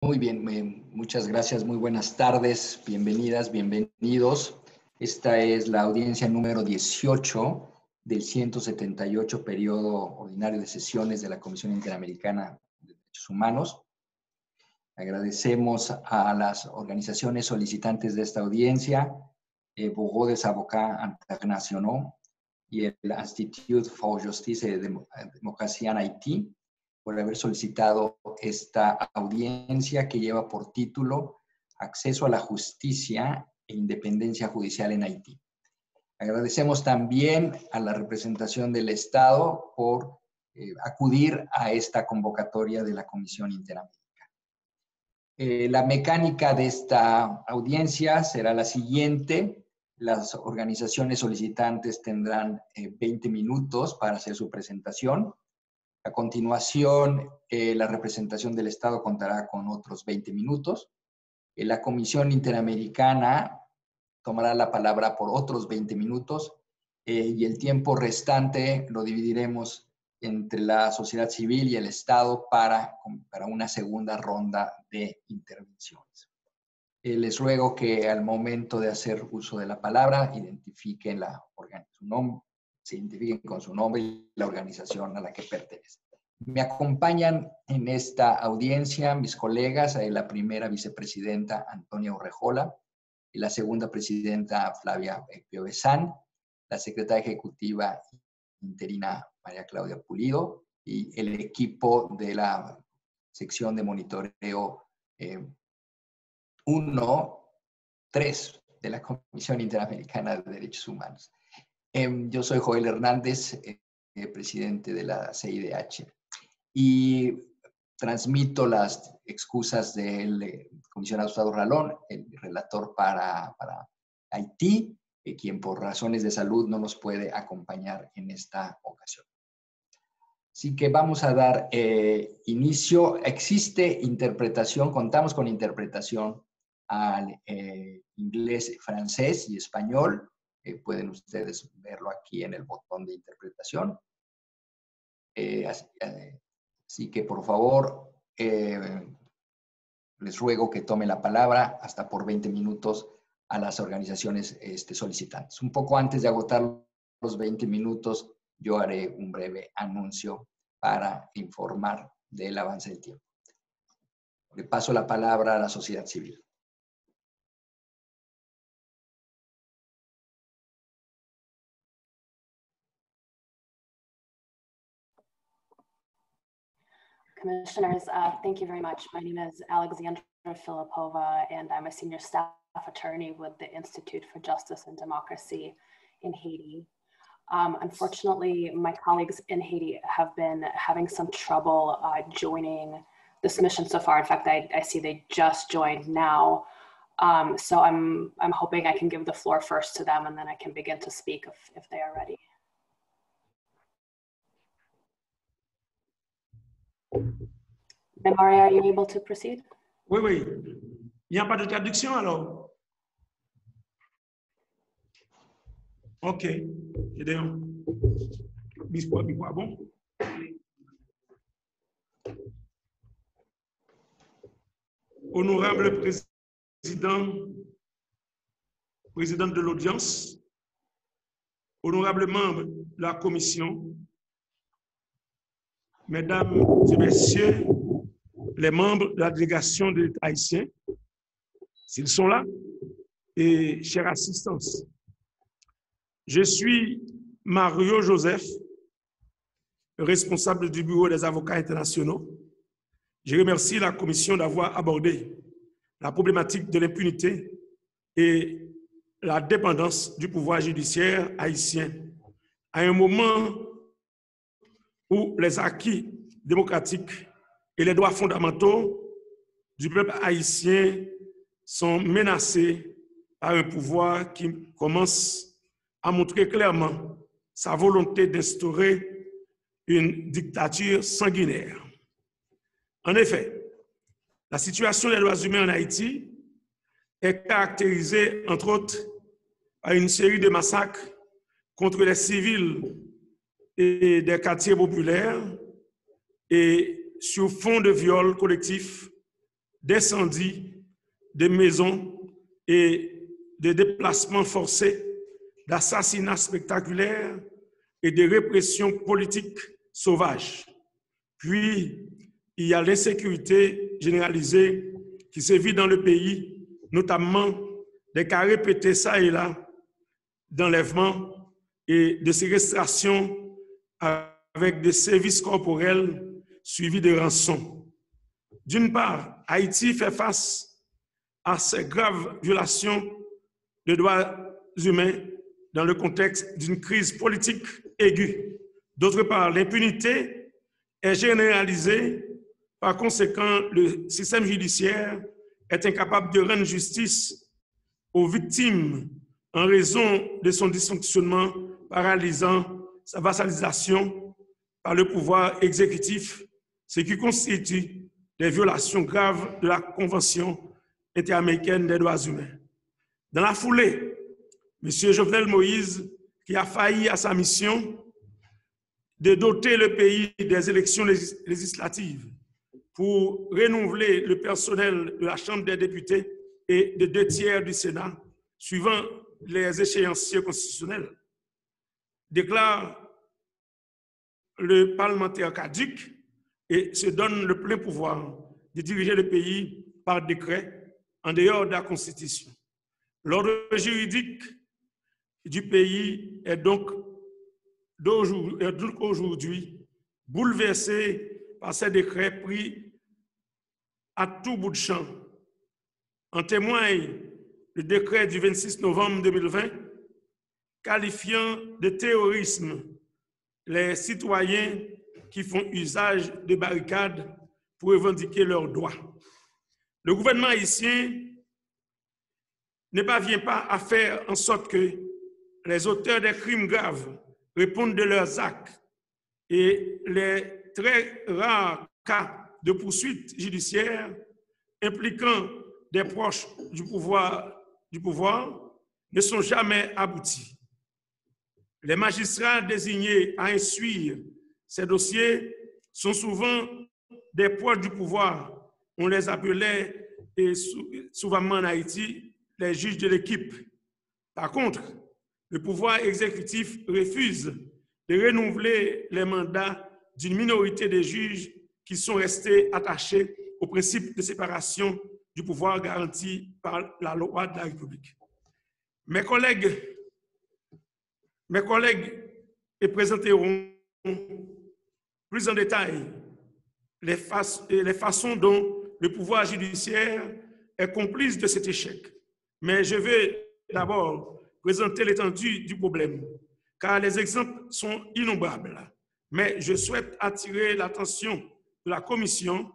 Muy bien, muchas gracias, muy buenas tardes, bienvenidas, bienvenidos. Esta es la audiencia número 18 del 178 periodo ordinario de sesiones de la Comisión Interamericana de Derechos Humanos. Agradecemos a las organizaciones solicitantes de esta audiencia, Bureau des Avocats Internationaux y el Institut for Justice et Démocratie en Haití, por haber solicitado esta audiencia que lleva por título Acceso a la Justicia e Independencia Judicial en Haití. Agradecemos también a la representación del Estado por acudir a esta convocatoria de la Comisión Interamericana. La mecánica de esta audiencia será la siguiente. Las organizaciones solicitantes tendrán 20 minutos para hacer su presentación. A continuación, la representación del Estado contará con otros 20 minutos. La Comisión Interamericana tomará la palabra por otros 20 minutos y el tiempo restante lo dividiremos entre la sociedad civil y el Estado para una segunda ronda de intervenciones. Les ruego que al momento de hacer uso de la palabra identifiquen se identifiquen con su nombre y la organización a la que pertenecen. Me acompañan en esta audiencia mis colegas, la primera vicepresidenta Antonia Urrejola, y la segunda presidenta Flavia Piovesan, la secretaria ejecutiva interina María Claudia Pulido y el equipo de la sección de monitoreo 1-3 de la Comisión Interamericana de Derechos Humanos. Yo soy Joel Hernández, presidente de la CIDH, y transmito las excusas del comisionado Gustavo Ralón, el relator para Haití, quien por razones de salud no nos puede acompañar en esta ocasión. Así que vamos a dar inicio. Existe interpretación, contamos con interpretación al inglés, francés y español. Pueden ustedes verlo aquí en el botón de interpretación. Así que, por favor, les ruego que tome la palabra hasta por 20 minutos a las organizaciones solicitantes. Un poco antes de agotar los 20 minutos, yo haré un breve anuncio para informar del avance del tiempo. Le paso la palabra a la sociedad civil. Commissioners, thank you very much. My name is Alexandra Filipova, and I'm a senior staff attorney with the Institute for Justice and Democracy in Haiti. Unfortunately, my colleagues in Haiti have been having some trouble joining this mission so far. In fact, I see they just joined now. So I'm hoping I can give the floor first to them, and then I can begin to speak if they are ready. Maria, are you able to proceed? Oui, oui. Il n'y a pas de traduction alors? OK. Bon. Honorable président de l'audience, honorables membres de la commission, mesdames et messieurs, les membres de la délégation de l'État haïtien, s'ils sont là, et chère assistance. Je suis Mario Joseph, responsable du Bureau des avocats internationaux. Je remercie la Commission d'avoir abordé la problématique de l'impunité et la dépendance du pouvoir judiciaire haïtien à un moment où les acquis démocratiques et les droits fondamentaux du peuple haïtien sont menacés par un pouvoir qui commence à montrer clairement sa volonté d'instaurer une dictature sanguinaire. En effet, la situation des droits humains en Haïti est caractérisée, entre autres, par une série de massacres contre les civils et des quartiers populaires et sur fond de viols collectifs, d'incendies de maisons et de déplacements forcés, d'assassinats spectaculaires et de répression politique sauvage. Puis, il y a l'insécurité généralisée qui sévit dans le pays, notamment des cas répétés ça et là d'enlèvement et de séquestration avec des sévices corporels suivis de rançons. D'une part, Haïti fait face à ces graves violations de droits humains dans le contexte d'une crise politique aiguë. D'autre part, l'impunité est généralisée. Par conséquent, le système judiciaire est incapable de rendre justice aux victimes en raison de son dysfonctionnement paralysant sa vassalisation par le pouvoir exécutif, ce qui constitue des violations graves de la Convention interaméricaine des droits humains. Dans la foulée, M. Jovenel Moïse, qui a failli à sa mission de doter le pays des élections législatives pour renouveler le personnel de la Chambre des députés et de 2/3 du Sénat, suivant les échéanciers constitutionnels, déclare le parlementaire caduc et se donne le plein pouvoir de diriger le pays par décret en dehors de la Constitution. L'ordre juridique du pays est donc aujourd'hui bouleversé par ces décrets pris à tout bout de champ. En témoigne le décret du 26 novembre 2020 qualifiant de terrorisme les citoyens qui font usage de barricades pour revendiquer leurs droits. Le gouvernement haïtien ne parvient pas à faire en sorte que les auteurs des crimes graves répondent de leurs actes et les très rares cas de poursuites judiciaires impliquant des proches du pouvoir ne sont jamais aboutis. Les magistrats désignés à instruire ces dossiers sont souvent des proches du pouvoir. On les appelait, et souvent en Haïti, les juges de l'équipe. Par contre, le pouvoir exécutif refuse de renouveler les mandats d'une minorité de juges qui sont restés attachés au principe de séparation du pouvoir garanti par la loi de la République. Mes collègues présenteront plus en détail les façons dont le pouvoir judiciaire est complice de cet échec. Mais je vais d'abord présenter l'étendue du problème, car les exemples sont innombrables. Mais je souhaite attirer l'attention de la Commission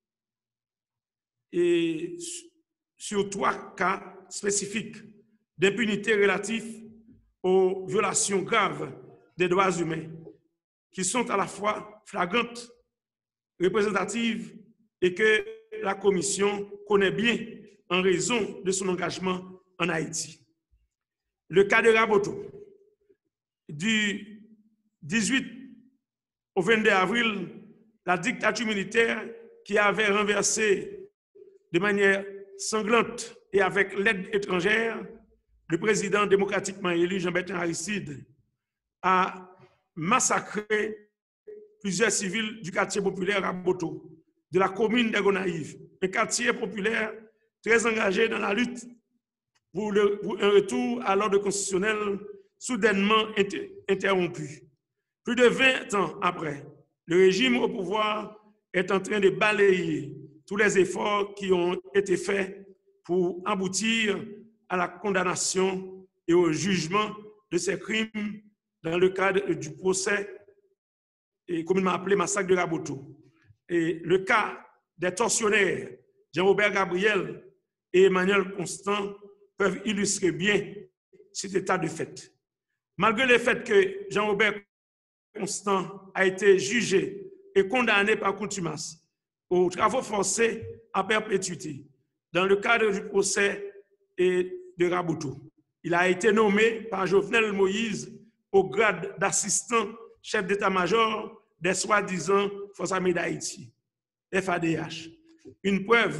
et sur 3 cas spécifiques d'impunité relatifs aux violations graves des droits humains, qui sont à la fois flagrantes, représentatives et que la Commission connaît bien en raison de son engagement en Haïti. Le cas de Raboto, du 18 au 22 avril, la dictature militaire qui avait renversé de manière sanglante et avec l'aide étrangère le président démocratiquement élu Jean-Bertrand Aristide a massacré plusieurs civils du quartier populaire Raboto, de la commune de Gonaïves, un quartier populaire très engagé dans la lutte pour un retour à l'ordre constitutionnel soudainement interrompu. Plus de 20 ans après, le régime au pouvoir est en train de balayer tous les efforts qui ont été faits pour aboutir à la condamnation et au jugement de ces crimes dans le cadre du procès communément appelé massacre de Raboto. Et le cas des tortionnaires Jean-Robert Gabriel et Emmanuel Constant peuvent illustrer bien cet état de fait. Malgré le fait que Jean-Robert Constant a été jugé et condamné par contumace aux travaux forcés à perpétuité dans le cadre du procès de Raboto, il a été nommé par Jovenel Moïse au grade d'assistant chef d'état-major des soi-disant Forces armées d'Haïti, FADH. Une preuve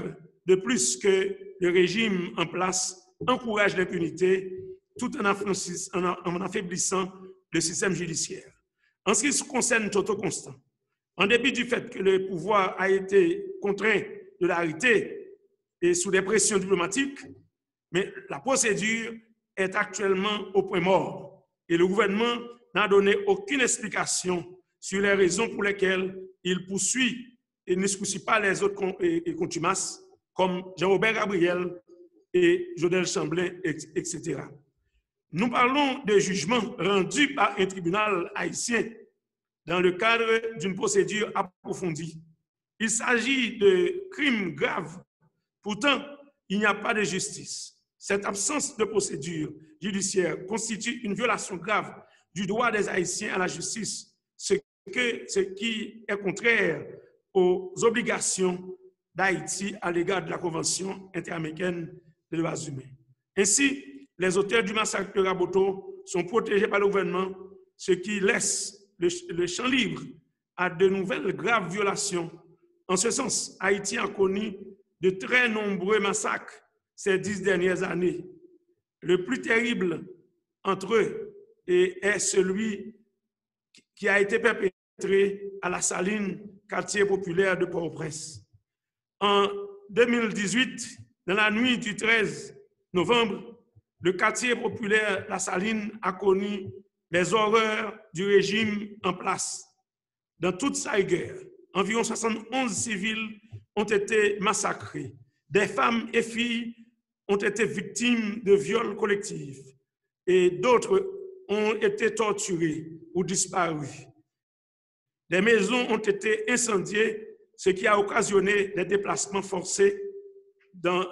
de plus que le régime en place encourage l'impunité tout en affaiblissant le système judiciaire. En ce qui concerne Toto Constant, en dépit du fait que le pouvoir a été contraint de l'arrêter et sous des pressions diplomatiques, mais la procédure est actuellement au point mort et le gouvernement n'a donné aucune explication sur les raisons pour lesquelles il poursuit et ne poursuit pas les autres contumaces comme Jean-Robert Gabriel et Jodel Chamblin, etc. Nous parlons de jugements rendus par un tribunal haïtien dans le cadre d'une procédure approfondie. Il s'agit de crimes graves. Pourtant, il n'y a pas de justice. Cette absence de procédure judiciaire constitue une violation grave du droit des Haïtiens à la justice, ce qui est contraire aux obligations d'Haïti à l'égard de la Convention interaméricaine des droits humains. Ainsi, les auteurs du massacre de Raboto sont protégés par le gouvernement, ce qui laisse le champ libre à de nouvelles graves violations. En ce sens, Haïti a connu de très nombreux massacres ces 10 dernières années. Le plus terrible entre eux est celui qui a été perpétré à La Saline, quartier populaire de Port-au-Prince. En 2018, dans la nuit du 13 novembre, le quartier populaire La Saline a connu les horreurs du régime en place. Dans toute sa rigueur, environ 71 civils ont été massacrés. Des femmes et filles ont été victimes de viols collectifs et d'autres ont été torturées ou disparues. Des maisons ont été incendiées, ce qui a occasionné des déplacements forcés dans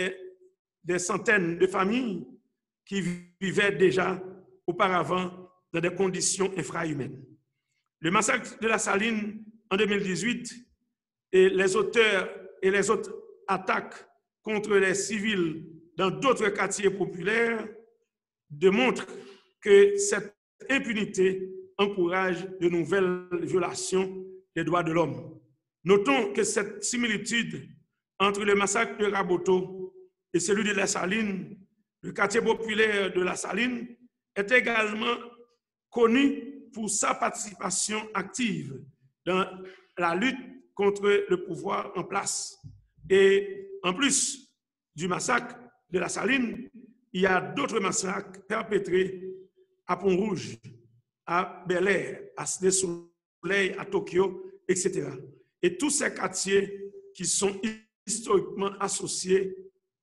des centaines de familles qui vivaient déjà auparavant dans des conditions infrahumaines. Le massacre de La Saline en 2018 et les auteurs et les autres attaques contre les civils dans d'autres quartiers populaires démontrent que cette impunité encourage de nouvelles violations des droits de l'homme. Notons que cette similitude entre le massacre de Raboto et celui de La Saline, le quartier populaire de La Saline, est également connu pour sa participation active dans la lutte contre le pouvoir en place. Et en plus du massacre de La Saline, il y a d'autres massacres perpétrés à Pont-Rouge, à Bel-Air, à Cité-Soleil, à Tokyo, etc. Et tous ces quartiers qui sont historiquement associés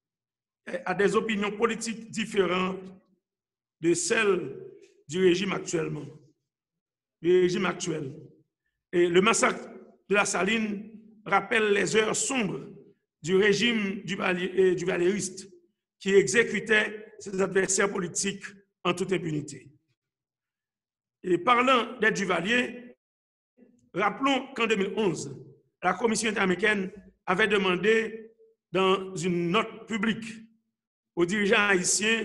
à des opinions politiques différentes de celles du régime actuellement. Le régime actuel. Et le massacre de La Saline rappelle les heures sombres du régime duvalieriste qui exécutait ses adversaires politiques en toute impunité. Et parlant des Duvaliers, rappelons qu'en 2011, la Commission interaméricaine avait demandé dans une note publique aux dirigeants haïtiens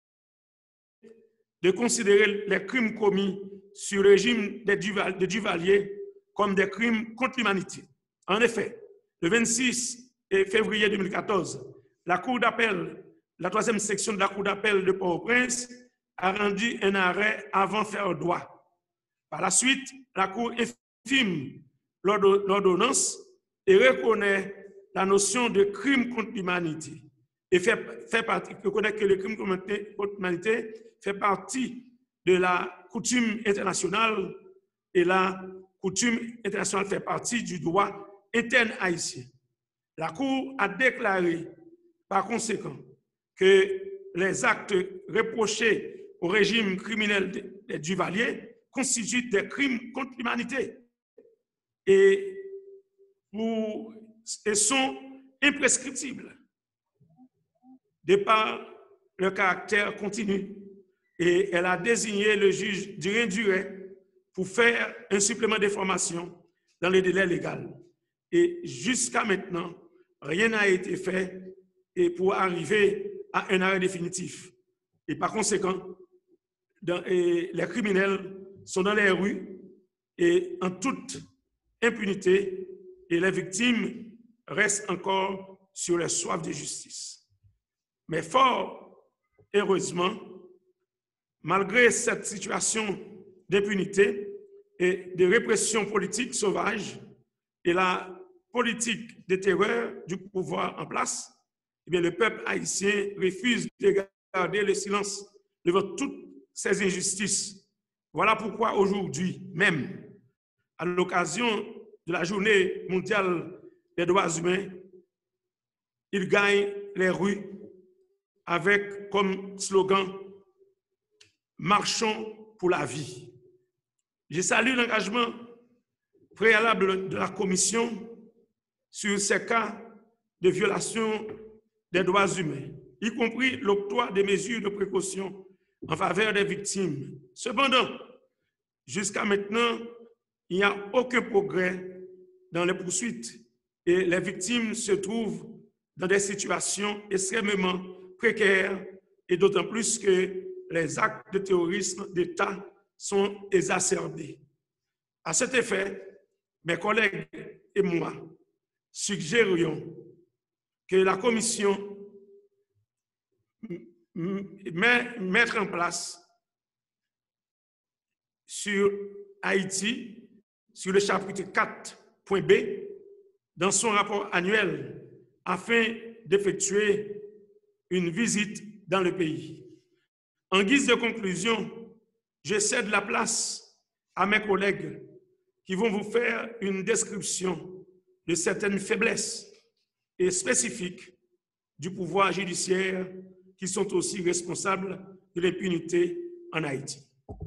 de considérer les crimes commis sur le régime des Duvaliers comme des crimes contre l'humanité. En effet, le 26 février 2014, la Cour d'appel, la 3e section de la Cour d'appel de Port-au-Prince a rendu un arrêt avant faire droit. Par la suite, la Cour infime l'ordonnance et reconnaît la notion de crime contre l'humanité et reconnaît que le crime contre l'humanité fait partie de la coutume internationale et la coutume internationale fait partie du droit interne haïtien. La Cour a déclaré par conséquent que les actes reprochés au régime criminel des Duvaliers constituent des crimes contre l'humanité et sont imprescriptibles de par le caractère continu. Et elle a désigné le juge Durin-Duret pour faire un supplément d'information dans les délais légaux. Et jusqu'à maintenant, rien n'a été fait pour arriver à un arrêt définitif. Et par conséquent, les criminels sont dans les rues et en toute impunité et les victimes restent encore sur les soifs de justice. Mais fort heureusement, malgré cette situation d'impunité et de répression politique sauvage et la politique de terreur du pouvoir en place, eh bien, le peuple haïtien refuse de garder le silence devant toutes ces injustices. Voilà pourquoi aujourd'hui même, à l'occasion de la Journée mondiale des droits humains, il gagne les rues avec comme slogan « Marchons pour la vie ». Je salue l'engagement préalable de la Commission sur ces cas de violation des droits humains, y compris l'octroi des mesures de précaution en faveur des victimes. Cependant, jusqu'à maintenant, il n'y a aucun progrès dans les poursuites et les victimes se trouvent dans des situations extrêmement précaires et d'autant plus que les actes de terrorisme d'État sont exacerbés. À cet effet, mes collègues et moi suggérions que la Commission mette en place sur Haïti, sur le chapitre 4.b, dans son rapport annuel, afin d'effectuer une visite dans le pays. En guise de conclusion, je cède la place à mes collègues qui vont vous faire une description de certaines faiblesses et spécifiques du pouvoir judiciaire qui sont aussi responsables de l'impunité en Haïti.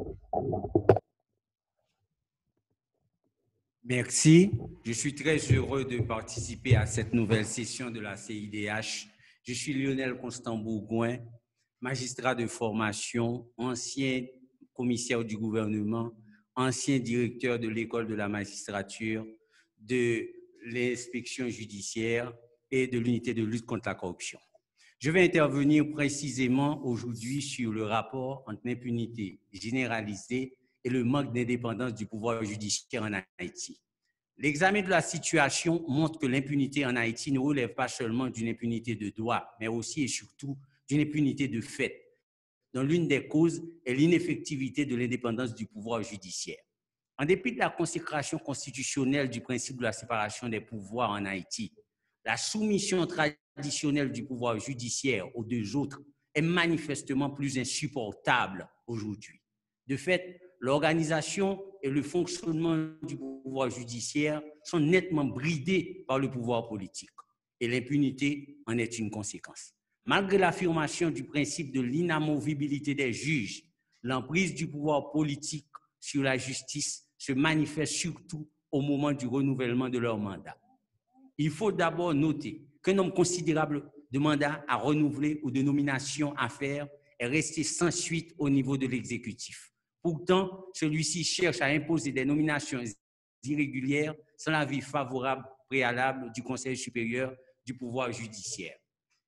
Merci. Je suis très heureux de participer à cette nouvelle session de la CIDH. Je suis Lionel Constant Bourgoin, magistrat de formation, ancien commissaire du gouvernement, ancien directeur de l'école de la magistrature, de l'inspection judiciaire et de l'unité de lutte contre la corruption. Je vais intervenir précisément aujourd'hui sur le rapport entre l'impunité généralisée et le manque d'indépendance du pouvoir judiciaire en Haïti. L'examen de la situation montre que l'impunité en Haïti ne relève pas seulement d'une impunité de droit, mais aussi et surtout d'une impunité de fait, dont l'une des causes est l'ineffectivité de l'indépendance du pouvoir judiciaire. En dépit de la consécration constitutionnelle du principe de la séparation des pouvoirs en Haïti, la soumission traditionnelle du pouvoir judiciaire aux deux autres est manifestement plus insupportable aujourd'hui. De fait, l'organisation et le fonctionnement du pouvoir judiciaire sont nettement bridés par le pouvoir politique et l'impunité en est une conséquence. Malgré l'affirmation du principe de l'inamovibilité des juges, l'emprise du pouvoir politique sur la justice se manifeste surtout au moment du renouvellement de leur mandat. Il faut d'abord noter qu'un nombre considérable de mandats à renouveler ou de nominations à faire est resté sans suite au niveau de l'exécutif. Pourtant, celui-ci cherche à imposer des nominations irrégulières sans l'avis favorable préalable du Conseil supérieur du pouvoir judiciaire.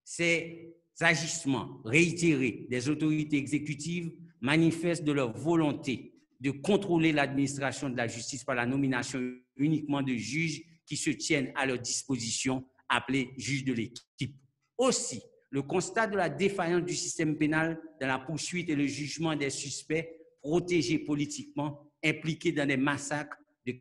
Ces agissements réitérés des autorités exécutives manifestent de leur volonté de contrôler l'administration de la justice par la nomination uniquement de juges qui se tiennent à leur disposition, appelés juges de l'équipe. Aussi, le constat de la défaillance du système pénal dans la poursuite et le jugement des suspects protégés politiquement, impliqués dans des massacres,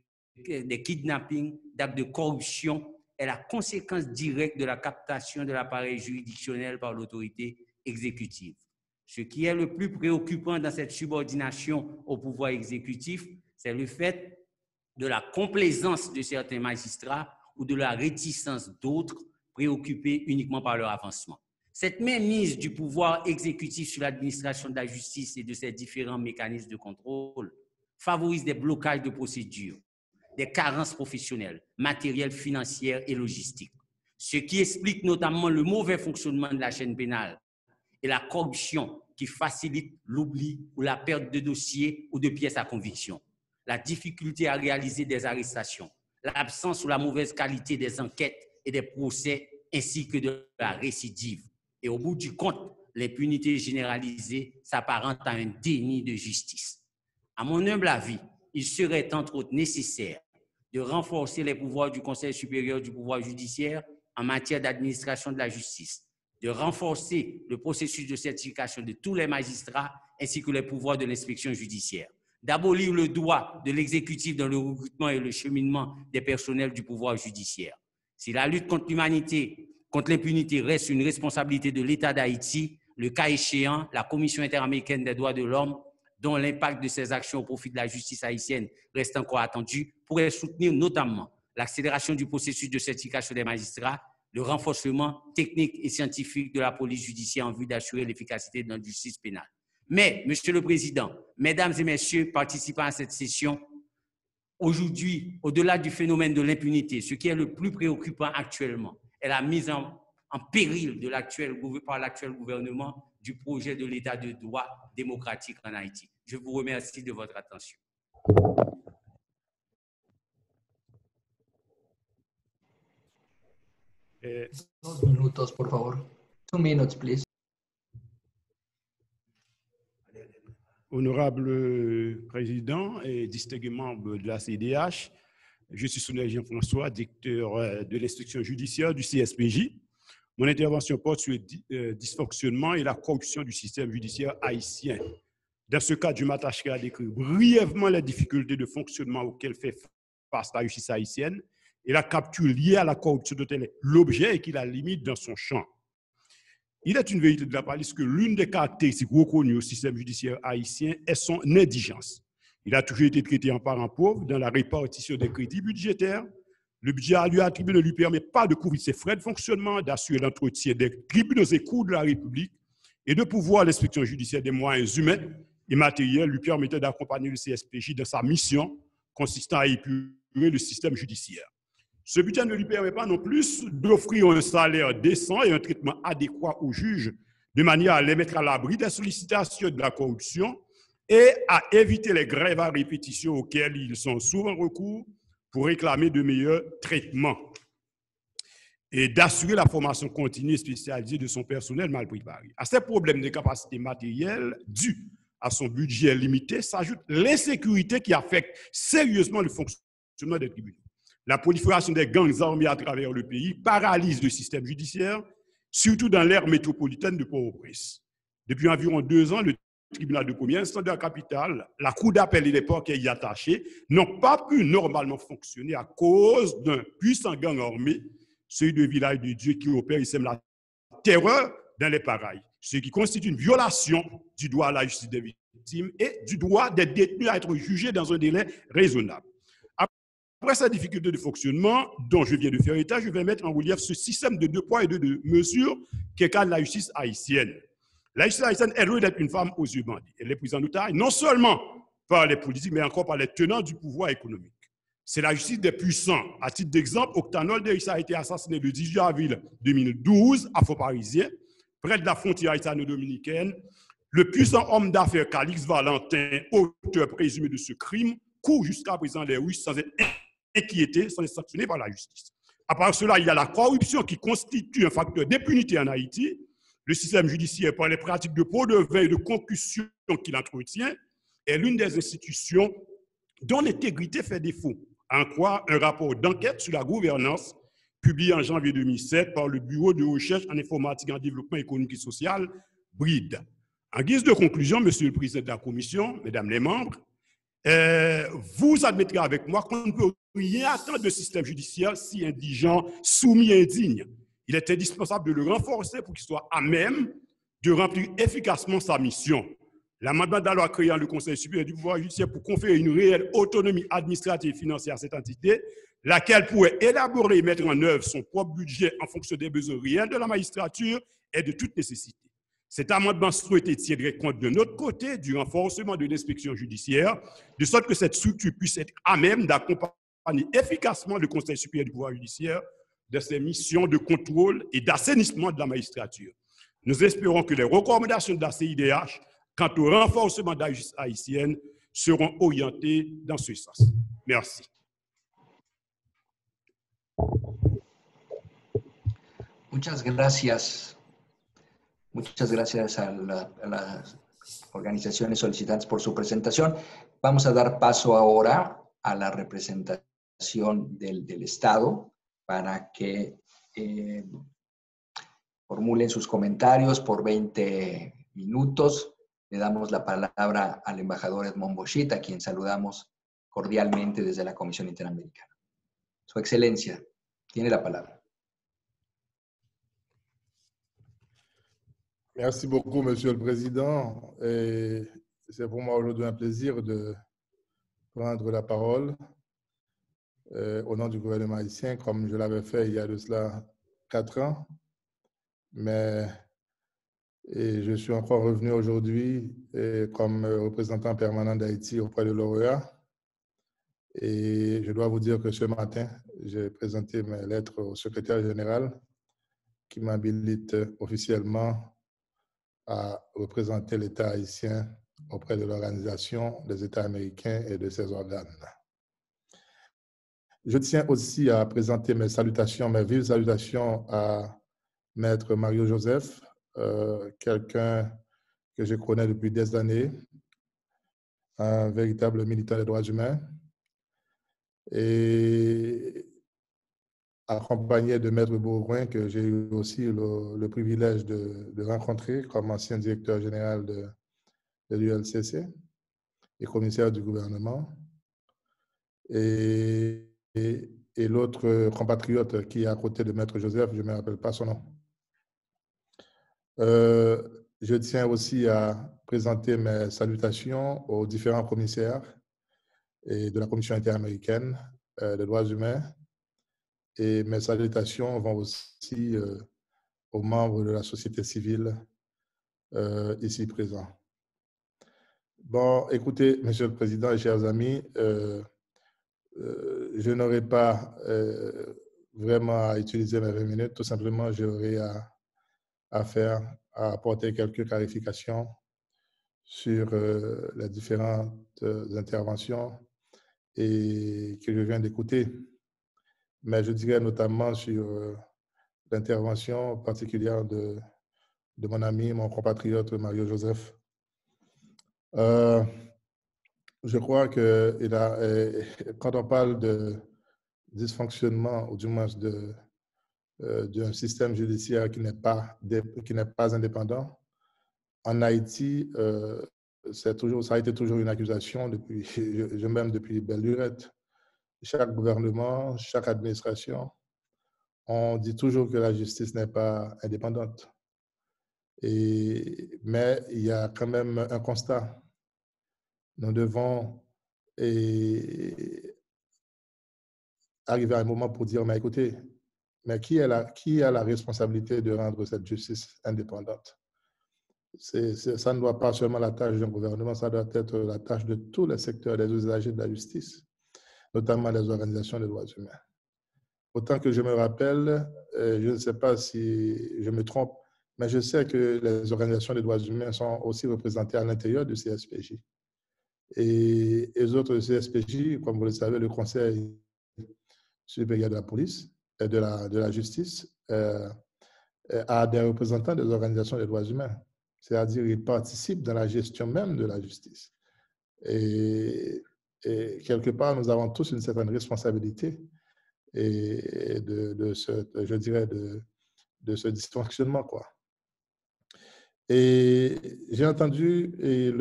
des kidnappings, d'actes de corruption est la conséquence directe de la captation de l'appareil juridictionnel par l'autorité exécutive. Ce qui est le plus préoccupant dans cette subordination au pouvoir exécutif, c'est le fait de la complaisance de certains magistrats ou de la réticence d'autres préoccupés uniquement par leur avancement. Cette mainmise du pouvoir exécutif sur l'administration de la justice et de ses différents mécanismes de contrôle favorise des blocages de procédures, des carences professionnelles, matérielles, financières et logistiques, ce qui explique notamment le mauvais fonctionnement de la chaîne pénale et la corruption qui facilite l'oubli ou la perte de dossiers ou de pièces à conviction, la difficulté à réaliser des arrestations, l'absence ou la mauvaise qualité des enquêtes et des procès, ainsi que de la récidive. Et au bout du compte, l'impunité généralisée s'apparente à un déni de justice. À mon humble avis, il serait entre autres nécessaire de renforcer les pouvoirs du Conseil supérieur du pouvoir judiciaire en matière d'administration de la justice, de renforcer le processus de certification de tous les magistrats ainsi que les pouvoirs de l'inspection judiciaire, d'abolir le droit de l'exécutif dans le recrutement et le cheminement des personnels du pouvoir judiciaire. Si la lutte contre l'impunité reste une responsabilité de l'État d'Haïti, le cas échéant, la Commission interaméricaine des droits de l'homme, dont l'impact de ces actions au profit de la justice haïtienne reste encore attendu, pourrait soutenir notamment l'accélération du processus de certification des magistrats, le renforcement technique et scientifique de la police judiciaire en vue d'assurer l'efficacité de notre justice pénale. Mais, Monsieur le Président, Mesdames et Messieurs participants à cette session, aujourd'hui, au-delà du phénomène de l'impunité, ce qui est le plus préoccupant actuellement est la mise en péril par l'actuel gouvernement du projet de l'État de droit démocratique en Haïti. Je vous remercie de votre attention. 2 minutos, por favor. 2 minutes, please. Honorable Président et distingués membres de la CIDH, je suis Sounel Jean-François, directeur de l'instruction judiciaire du CSPJ. Mon intervention porte sur le dysfonctionnement et la corruption du système judiciaire haïtien. Dans ce cas, je m'attacherai à décrire brièvement les difficultés de fonctionnement auxquelles fait face la justice haïtienne et la capture liée à la corruption dont elle est l'objet et qui la limite dans son champ. Il est une vérité de la police que l'une des caractéristiques reconnues au système judiciaire haïtien est son indigence. Il a toujours été traité en parent pauvre dans la répartition des crédits budgétaires. Le budget à lui attribué ne lui permet pas de couvrir ses frais de fonctionnement, d'assurer l'entretien des tribunaux et cours de la République et de pouvoir l'inspection judiciaire des moyens humains et matériels lui permettant d'accompagner le CSPJ dans sa mission consistant à épurer le système judiciaire. Ce budget ne lui permet pas non plus d'offrir un salaire décent et un traitement adéquat aux juges, de manière à les mettre à l'abri des sollicitations de la corruption et à éviter les grèves à répétition auxquelles ils sont souvent recours pour réclamer de meilleurs traitements et d'assurer la formation continue et spécialisée de son personnel mal préparé. À ces problèmes de capacité matérielle dus à son budget limité s'ajoute l'insécurité qui affecte sérieusement le fonctionnement des tribunaux. La prolifération des gangs armés à travers le pays paralyse le système judiciaire, surtout dans l'aire métropolitaine de Port-au-Prince. Depuis environ 2 ans, le tribunal de première instance de la capitale, la cour d'appel et les parquets y attachés n'ont pas pu normalement fonctionner à cause d'un puissant gang armé, celui de Village de Dieu qui opère et sème la terreur dans les parails, ce qui constitue une violation du droit à la justice des victimes et du droit des détenus à être jugés dans un délai raisonnable. Après cette difficulté de fonctionnement dont je viens de faire état, je vais mettre en relief ce système de 2 poids et 2 mesures qu'incarne la justice haïtienne. La justice haïtienne est loin d'être une femme aux yeux bandés. Elle est prise en otage non seulement par les politiques, mais encore par les tenants du pouvoir économique. C'est la justice des puissants. À titre d'exemple, Octanol Derissa a été assassiné le 18 avril 2012 à Fort-Parisien, près de la frontière haïtiano-dominicaine. Le puissant homme d'affaires Calix Valentin, auteur présumé de ce crime, court jusqu'à présent les rues sans être inquiété, sans être sanctionné par la justice. À part cela, il y a la corruption qui constitue un facteur d'impunité en Haïti. Le système judiciaire, par les pratiques de pot de vin et de concussion qu'il entretient, est l'une des institutions dont l'intégrité fait défaut. À en croire un rapport d'enquête sur la gouvernance publié en janvier 2007 par le Bureau de recherche en informatique et en développement économique et social, BRID. En guise de conclusion, Monsieur le Président de la Commission, Mesdames les membres, vous admettrez avec moi qu'on ne peut rien attendre de système judiciaire si indigent, soumis et indigne. Il est indispensable de le renforcer pour qu'il soit à même de remplir efficacement sa mission. L'amendement de la loi créant le Conseil supérieur du pouvoir judiciaire pour conférer une réelle autonomie administrative et financière à cette entité, laquelle pourrait élaborer et mettre en œuvre son propre budget en fonction des besoins réels de la magistrature, est de toute nécessité. Cet amendement souhaitait tirer compte de notre côté du renforcement de l'inspection judiciaire, de sorte que cette structure puisse être à même d'accompagner efficacement le Conseil supérieur du pouvoir judiciaire de ses missions de contrôle et d'assainissement de la magistrature. Nous espérons que les recommandations de la CIDH quant au renforcement de la justice haïtienne seront orientées dans ce sens. Merci. Muchas gracias. Muchas gracias a las organizaciones solicitantes por su presentación. Vamos a dar paso ahora a la representación del Estado para que formulen sus comentarios por 20 minutos. Le damos la palabra al embajador Edmond Boschit, a quien saludamos cordialmente desde la Comisión Interamericana. Su Excelencia, tiene la palabra. Merci beaucoup, Monsieur le Président. C'est pour moi aujourd'hui un plaisir de prendre la parole au nom du gouvernement haïtien, comme je l'avais fait il y a de cela 4 ans. Mais je suis encore revenu aujourd'hui comme représentant permanent d'Haïti auprès de l'OEA. Et je dois vous dire que ce matin, j'ai présenté mes lettres au secrétaire général qui m'habilite officiellement à représenter l'État haïtien auprès de l'Organisation des États américains et de ses organes. Je tiens aussi à présenter mes salutations, mes vives salutations à Maître Mario Joseph, quelqu'un que je connais depuis des années, un véritable militant des droits humains, et accompagné de Maître Bourgoin, que j'ai eu aussi le privilège de rencontrer comme ancien directeur général de l'ULCC et commissaire du gouvernement. Et l'autre compatriote qui est à côté de Maître Joseph, je ne me rappelle pas son nom. Je tiens aussi à présenter mes salutations aux différents commissaires et de la Commission interaméricaine des droits humains. Et mes salutations vont aussi aux membres de la société civile ici présents. Bon, écoutez, Monsieur le Président et chers amis, je n'aurai pas vraiment à utiliser mes 20 minutes. Tout simplement, j'aurai à apporter quelques clarifications sur les différentes interventions et que je viens d'écouter. Mais je dirais notamment sur l'intervention particulière de mon ami, mon compatriote Mario Joseph. Je crois que quand on parle de dysfonctionnement, ou du moins d'un système judiciaire qui n'est pas indépendant, en Haïti, ça a été toujours une accusation, même depuis belle lurette. Chaque gouvernement, chaque administration, on dit toujours que la justice n'est pas indépendante. Mais il y a quand même un constat. Nous devons arriver à un moment pour dire, mais écoutez, mais qui a la responsabilité de rendre cette justice indépendante? Ça ne doit pas seulement la tâche d'un gouvernement, ça doit être la tâche de tous les secteurs des usagers de la justice, notamment les organisations des droits humains. Autant que je me rappelle, je ne sais pas si je me trompe, mais je sais que les organisations des droits humains sont aussi représentées à l'intérieur du CSPJ. Et les autres CSPJ, comme vous le savez, le Conseil supérieur de la police et de la justice a des représentants des organisations des droits humains. C'est-à-dire qu'ils participent dans la gestion même de la justice. Et quelque part, nous avons tous une certaine responsabilité de ce dysfonctionnement, quoi. Et j'ai entendu,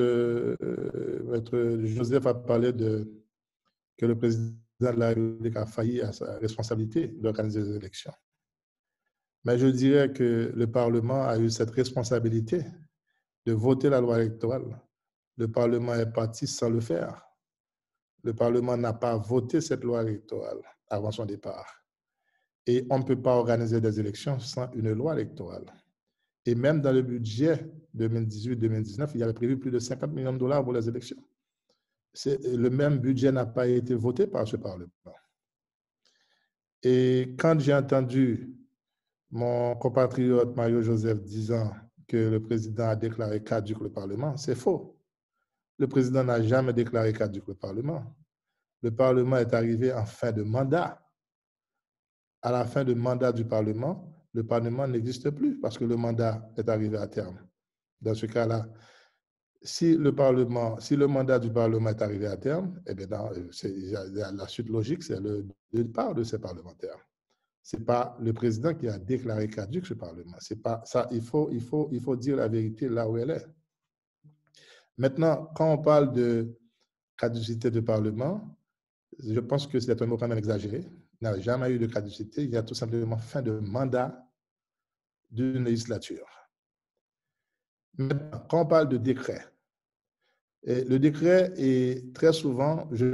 Maître Joseph a parlé que le président de la République a failli à sa responsabilité d'organiser les élections. Mais je dirais que le Parlement a eu cette responsabilité de voter la loi électorale. Le Parlement est parti sans le faire. Le Parlement n'a pas voté cette loi électorale avant son départ. Et on ne peut pas organiser des élections sans une loi électorale. Et même dans le budget 2018-2019, il y avait prévu plus de 50 millions de dollars pour les élections. Le même budget n'a pas été voté par ce Parlement. Et quand j'ai entendu mon compatriote Mario Joseph disant que le président a déclaré caduc le Parlement, c'est faux. Le président n'a jamais déclaré caduc le Parlement. Le Parlement est arrivé en fin de mandat. À la fin du mandat du Parlement, le Parlement n'existe plus parce que le mandat est arrivé à terme. Dans ce cas-là, si le mandat du Parlement est arrivé à terme, eh bien, la suite logique, c'est le départ de ces parlementaires. Ce n'est pas le président qui a déclaré caduc ce Parlement. C'est pas ça. Il faut dire la vérité là où elle est. Maintenant, quand on parle de caducité de Parlement, je pense que c'est un mot quand même exagéré. Il n'y a jamais eu de caducité. Il y a tout simplement fin de mandat d'une législature. Maintenant, quand on parle de décret, et le décret est très souvent, je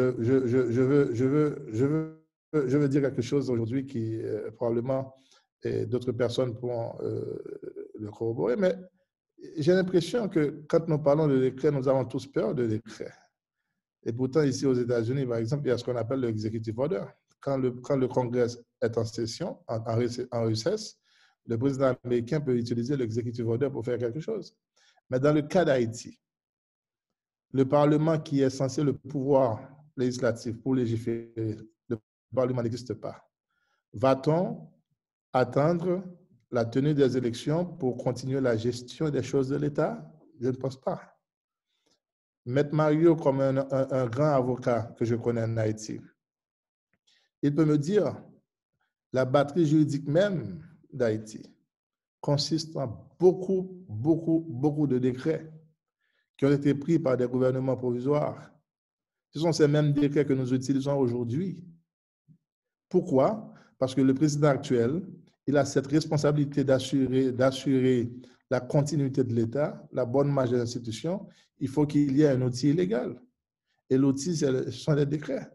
veux dire quelque chose aujourd'hui qui probablement d'autres personnes pourront le corroborer, mais j'ai l'impression que quand nous parlons de décret, nous avons tous peur de décret. Et pourtant, ici aux États-Unis, par exemple, il y a ce qu'on appelle le executive order. Quand le Congrès est en session, en recess, le président américain peut utiliser l'executive order pour faire quelque chose. Mais dans le cas d'Haïti, le Parlement qui est censé le pouvoir législatif pour légiférer, le Parlement n'existe pas. Va-t-on attendre la tenue des élections pour continuer la gestion des choses de l'État? Je ne pense pas. Maître Mario, comme un grand avocat que je connais en Haïti, il peut me dire la batterie juridique même d'Haïti consiste en beaucoup de décrets qui ont été pris par des gouvernements provisoires. Ce sont ces mêmes décrets que nous utilisons aujourd'hui. Pourquoi? Parce que le président actuel, il a cette responsabilité d'assurer la continuité de l'État, la bonne marche des institutions. Il faut qu'il y ait un outil légal. Et l'outil, ce sont les décrets.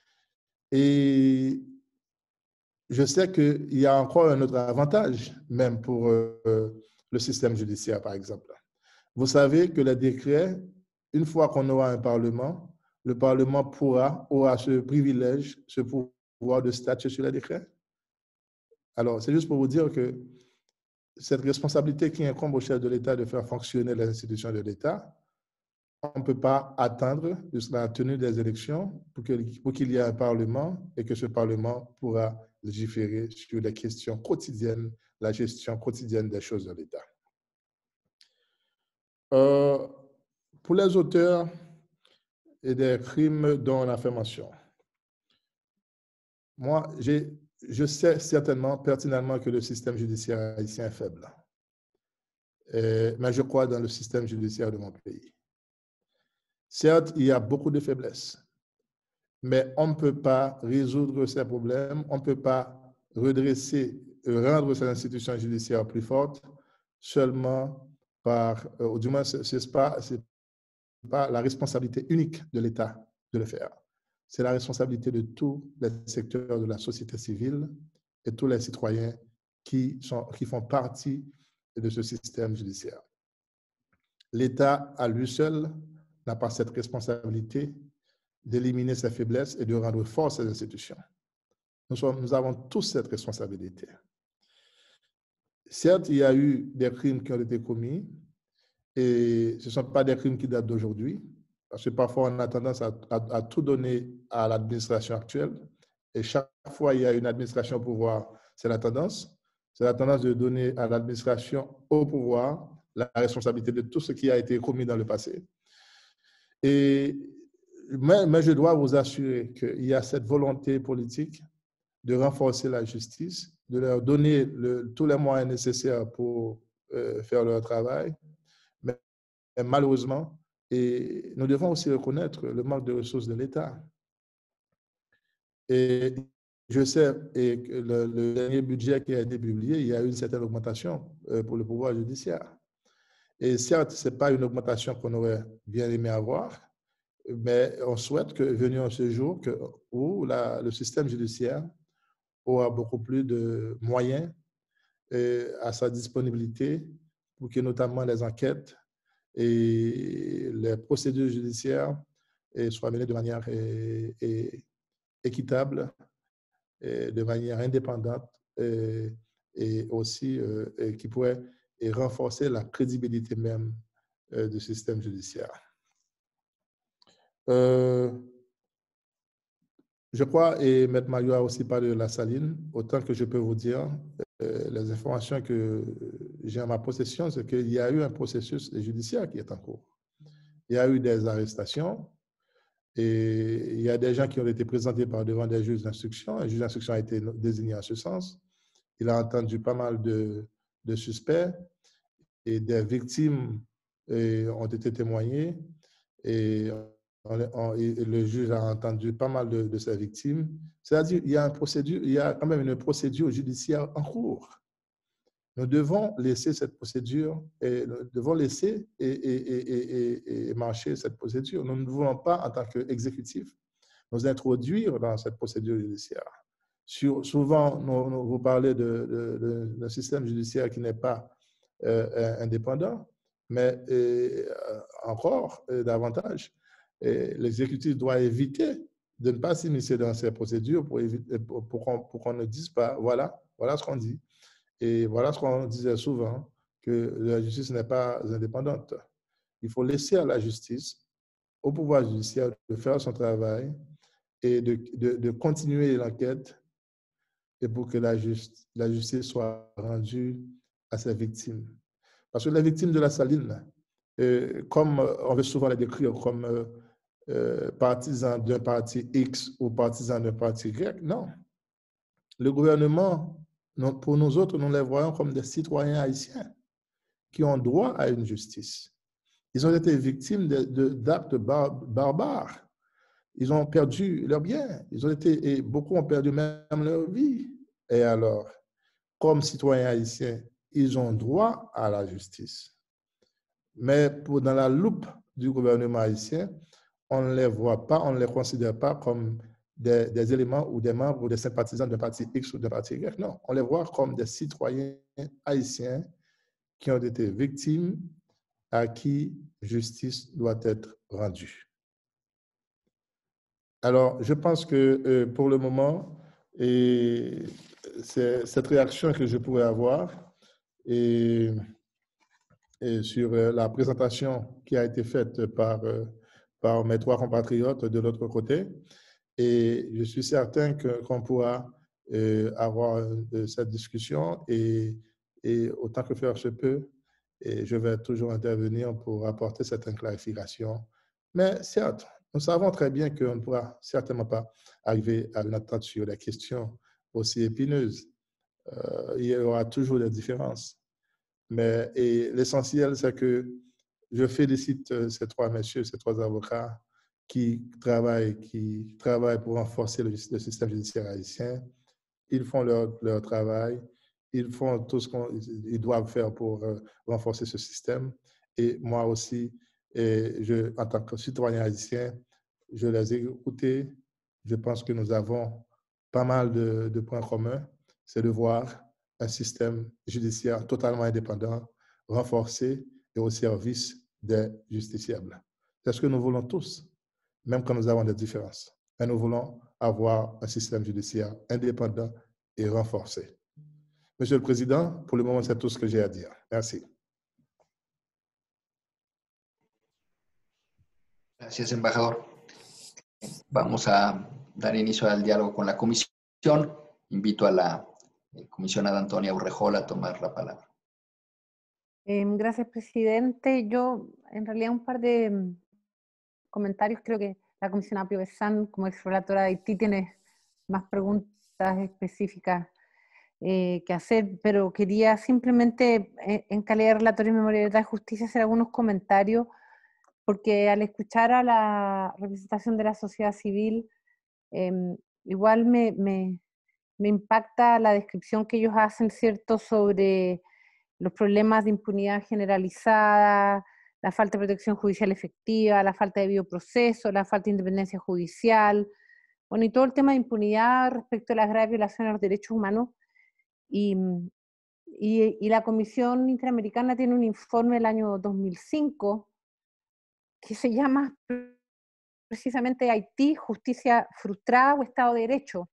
Et je sais qu'il y a encore un autre avantage, même pour le système judiciaire, par exemple. Vous savez que les décrets, une fois qu'on aura un Parlement, le Parlement aura ce privilège, ce pouvoir de statuer sur les décrets. Alors, c'est juste pour vous dire que cette responsabilité qui incombe au chef de l'État de faire fonctionner les institutions de l'État, on ne peut pas attendre jusqu'à la tenue des élections pour qu'il y ait un Parlement et que ce Parlement pourra légiférer sur les questions quotidiennes, la gestion quotidienne des choses de l'État. Pour les auteurs et des crimes dont on a fait mention, moi, je sais certainement, pertinemment que le système judiciaire haïtien est faible. Mais je crois dans le système judiciaire de mon pays. Certes, il y a beaucoup de faiblesses, mais on ne peut pas résoudre ces problèmes, on ne peut pas redresser, rendre ces institutions judiciaires plus fortes seulement par, ou du moins, ce n'est pas la responsabilité unique de l'État de le faire. C'est la responsabilité de tous les secteurs de la société civile et tous les citoyens qui font partie de ce système judiciaire. L'État, à lui seul, n'a pas cette responsabilité d'éliminer ses faiblesses et de rendre fortes ces institutions. Nous avons tous cette responsabilité. Certes, il y a eu des crimes qui ont été commis et ce ne sont pas des crimes qui datent d'aujourd'hui, parce que parfois on a tendance à tout donner à l'administration actuelle et chaque fois il y a une administration au pouvoir, c'est la tendance de donner à l'administration au pouvoir la responsabilité de tout ce qui a été commis dans le passé. Mais je dois vous assurer qu'il y a cette volonté politique de renforcer la justice, de leur donner tous les moyens nécessaires pour faire leur travail. Mais malheureusement, et nous devons aussi reconnaître le manque de ressources de l'État. Et je sais que le dernier budget qui a été publié, il y a eu une certaine augmentation pour le pouvoir judiciaire. Et certes, ce n'est pas une augmentation qu'on aurait bien aimé avoir, mais on souhaite que venu ce jour où le système judiciaire aura beaucoup plus de moyens à sa disponibilité pour que notamment les enquêtes et les procédures judiciaires soient menées de manière équitable, de manière indépendante et aussi qui pourrait renforcer la crédibilité même du système judiciaire. Je crois, et Maître Mario a aussi parlé de la saline, autant que je peux vous dire, les informations que j'ai en ma possession, c'est qu'il y a eu un processus judiciaire qui est en cours. Il y a eu des arrestations et il y a des gens qui ont été présentés par devant des juges d'instruction. Un juge d'instruction a été désigné en ce sens. il a entendu pas mal de suspects et des victimes ont été témoignées et le juge a entendu pas mal de ces victimes. C'est-à-dire il y a quand même une procédure judiciaire en cours. Nous devons laisser cette procédure et nous devons laisser et marcher cette procédure. Nous ne voulons pas, en tant qu'exécutif, nous introduire dans cette procédure judiciaire. Souvent, vous parlez d'un système judiciaire qui n'est pas indépendant, mais encore davantage, l'exécutif doit éviter de ne pas s'immiscer dans ces procédures pour qu'on ne dise pas, voilà ce qu'on dit. Et voilà ce qu'on disait souvent, que la justice n'est pas indépendante. Il faut laisser à la justice, au pouvoir judiciaire, de faire son travail et de continuer l'enquête et pour que la justice soit rendue à ses victimes. Parce que les victimes de la Saline, comme on veut souvent les décrire comme partisans d'un parti X ou partisans d'un parti Y, non. Le gouvernement, pour nous autres, nous les voyons comme des citoyens haïtiens qui ont droit à une justice. Ils ont été victimes d'actes barbares. Ils ont perdu leurs biens. Et beaucoup ont perdu même leur vie. Et alors, comme citoyens haïtiens, ils ont droit à la justice. Mais dans la loupe du gouvernement haïtien, on ne les voit pas, on ne les considère pas comme des éléments ou des membres ou des sympathisants d'un parti X ou d'un parti Y. Non, on les voit comme des citoyens haïtiens qui ont été victimes à qui justice doit être rendue. Alors, je pense que pour le moment, c'est cette réaction que je pourrais avoir et sur la présentation qui a été faite par mes trois compatriotes de l'autre côté. Et je suis certain qu'on pourra avoir cette discussion et autant que faire se peut, et je vais toujours intervenir pour apporter certaines clarifications. Mais certes, nous savons très bien qu'on ne pourra certainement pas arriver à une entente sur des questions aussi épineuses. Il y aura toujours des différences. Mais l'essentiel, c'est que je félicite ces trois messieurs, ces trois avocats qui travaillent pour renforcer le système judiciaire haïtien. Ils font leur travail. Ils font tout ce qu'ils doivent faire pour renforcer ce système. Et moi aussi, en tant que citoyen haïtien, je les ai écoutés. Je pense que nous avons pas mal de points communs. C'est de voir un système judiciaire totalement indépendant, renforcé et au service des justiciables. C'est ce que nous voulons tous, même quand nous avons des différences. Et nous voulons avoir un système judiciaire indépendant et renforcé. Monsieur le Président, pour le moment, c'est tout ce que j'ai à dire. Merci. Gracias, embajador. Vamos a dar inicio al diálogo con la comisión. Invito a la comisionada Antonia Urrejola a tomar la palabra. Gracias, presidente. Yo, en realidad, un par de comentarios. Creo que la comisionada Piovesan, como ex-relatora de Haití, tiene más preguntas específicas que hacer, pero quería simplemente, en calidad de relatora de Memoria, Verdad y Justicia, hacer algunos comentarios, porque al escuchar a la representación de la sociedad civil, igual me impacta la descripción que ellos hacen, ¿cierto?, sobre los problemas de impunidad generalizada, la falta de protección judicial efectiva, la falta de bioproceso, la falta de independencia judicial, bueno, y todo el tema de impunidad respecto a las graves violaciones a los derechos humanos. Y la Comisión Interamericana tiene un informe del año 2005 que se llama precisamente Haití, Justicia Frustrada o Estado de Derecho.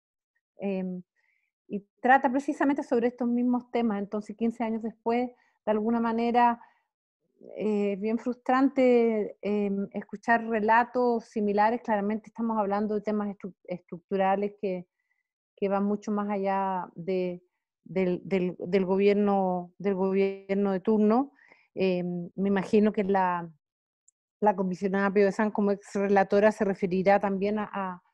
Y trata precisamente sobre estos mismos temas. Entonces, 15 años después, de alguna manera, bien frustrante escuchar relatos similares. Claramente estamos hablando de temas estructurales que van mucho más allá del gobierno de turno. Me imagino que la comisionada Piovesan, como ex relatora, se referirá también a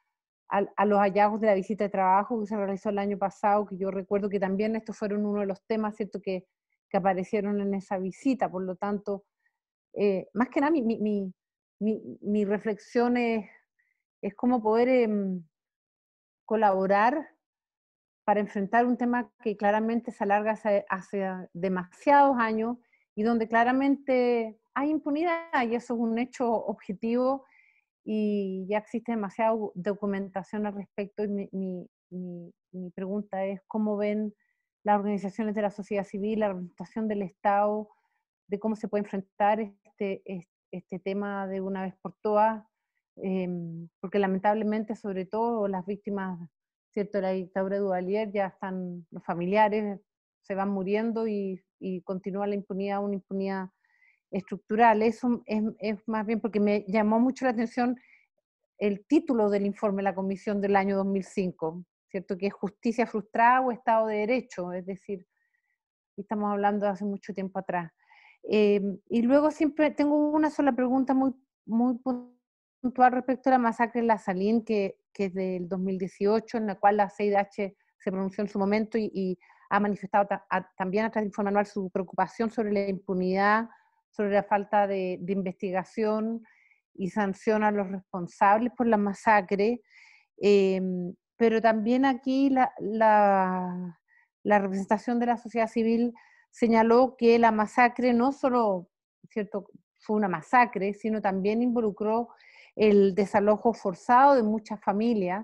a los hallazgos de la visita de trabajo que se realizó el año pasado, que yo recuerdo que también estos fueron uno de los temas, ¿cierto?, que aparecieron en esa visita. Por lo tanto, más que nada mi reflexión es cómo poder colaborar para enfrentar un tema que claramente se alarga hace demasiados años y donde claramente hay impunidad, y eso es un hecho objetivo, y ya existe demasiada documentación al respecto. Y mi pregunta es cómo ven las organizaciones de la sociedad civil, la representación del Estado, de cómo se puede enfrentar este tema de una vez por todas, porque lamentablemente, sobre todo las víctimas, ¿cierto?, de la dictadura de Duvalier, ya están, los familiares se van muriendo y continúa la impunidad, una impunidad estructural. Eso es más bien porque me llamó mucho la atención el título del informe de la Comisión del año 2005, ¿cierto?, que es Justicia Frustrada o Estado de Derecho, es decir, estamos hablando de hace mucho tiempo atrás. Y luego siempre tengo una sola pregunta muy puntual respecto a la masacre en La Saline, que es del 2018, en la cual la CIDH se pronunció en su momento y ha manifestado también a través de Informe Anual su preocupación sobre la impunidad, sobre la falta de investigación y sanción a los responsables por la masacre. Pero también aquí la representación de la sociedad civil señaló que la masacre no solo, ¿cierto?, fue una masacre, sino también involucró el desalojo forzado de muchas familias.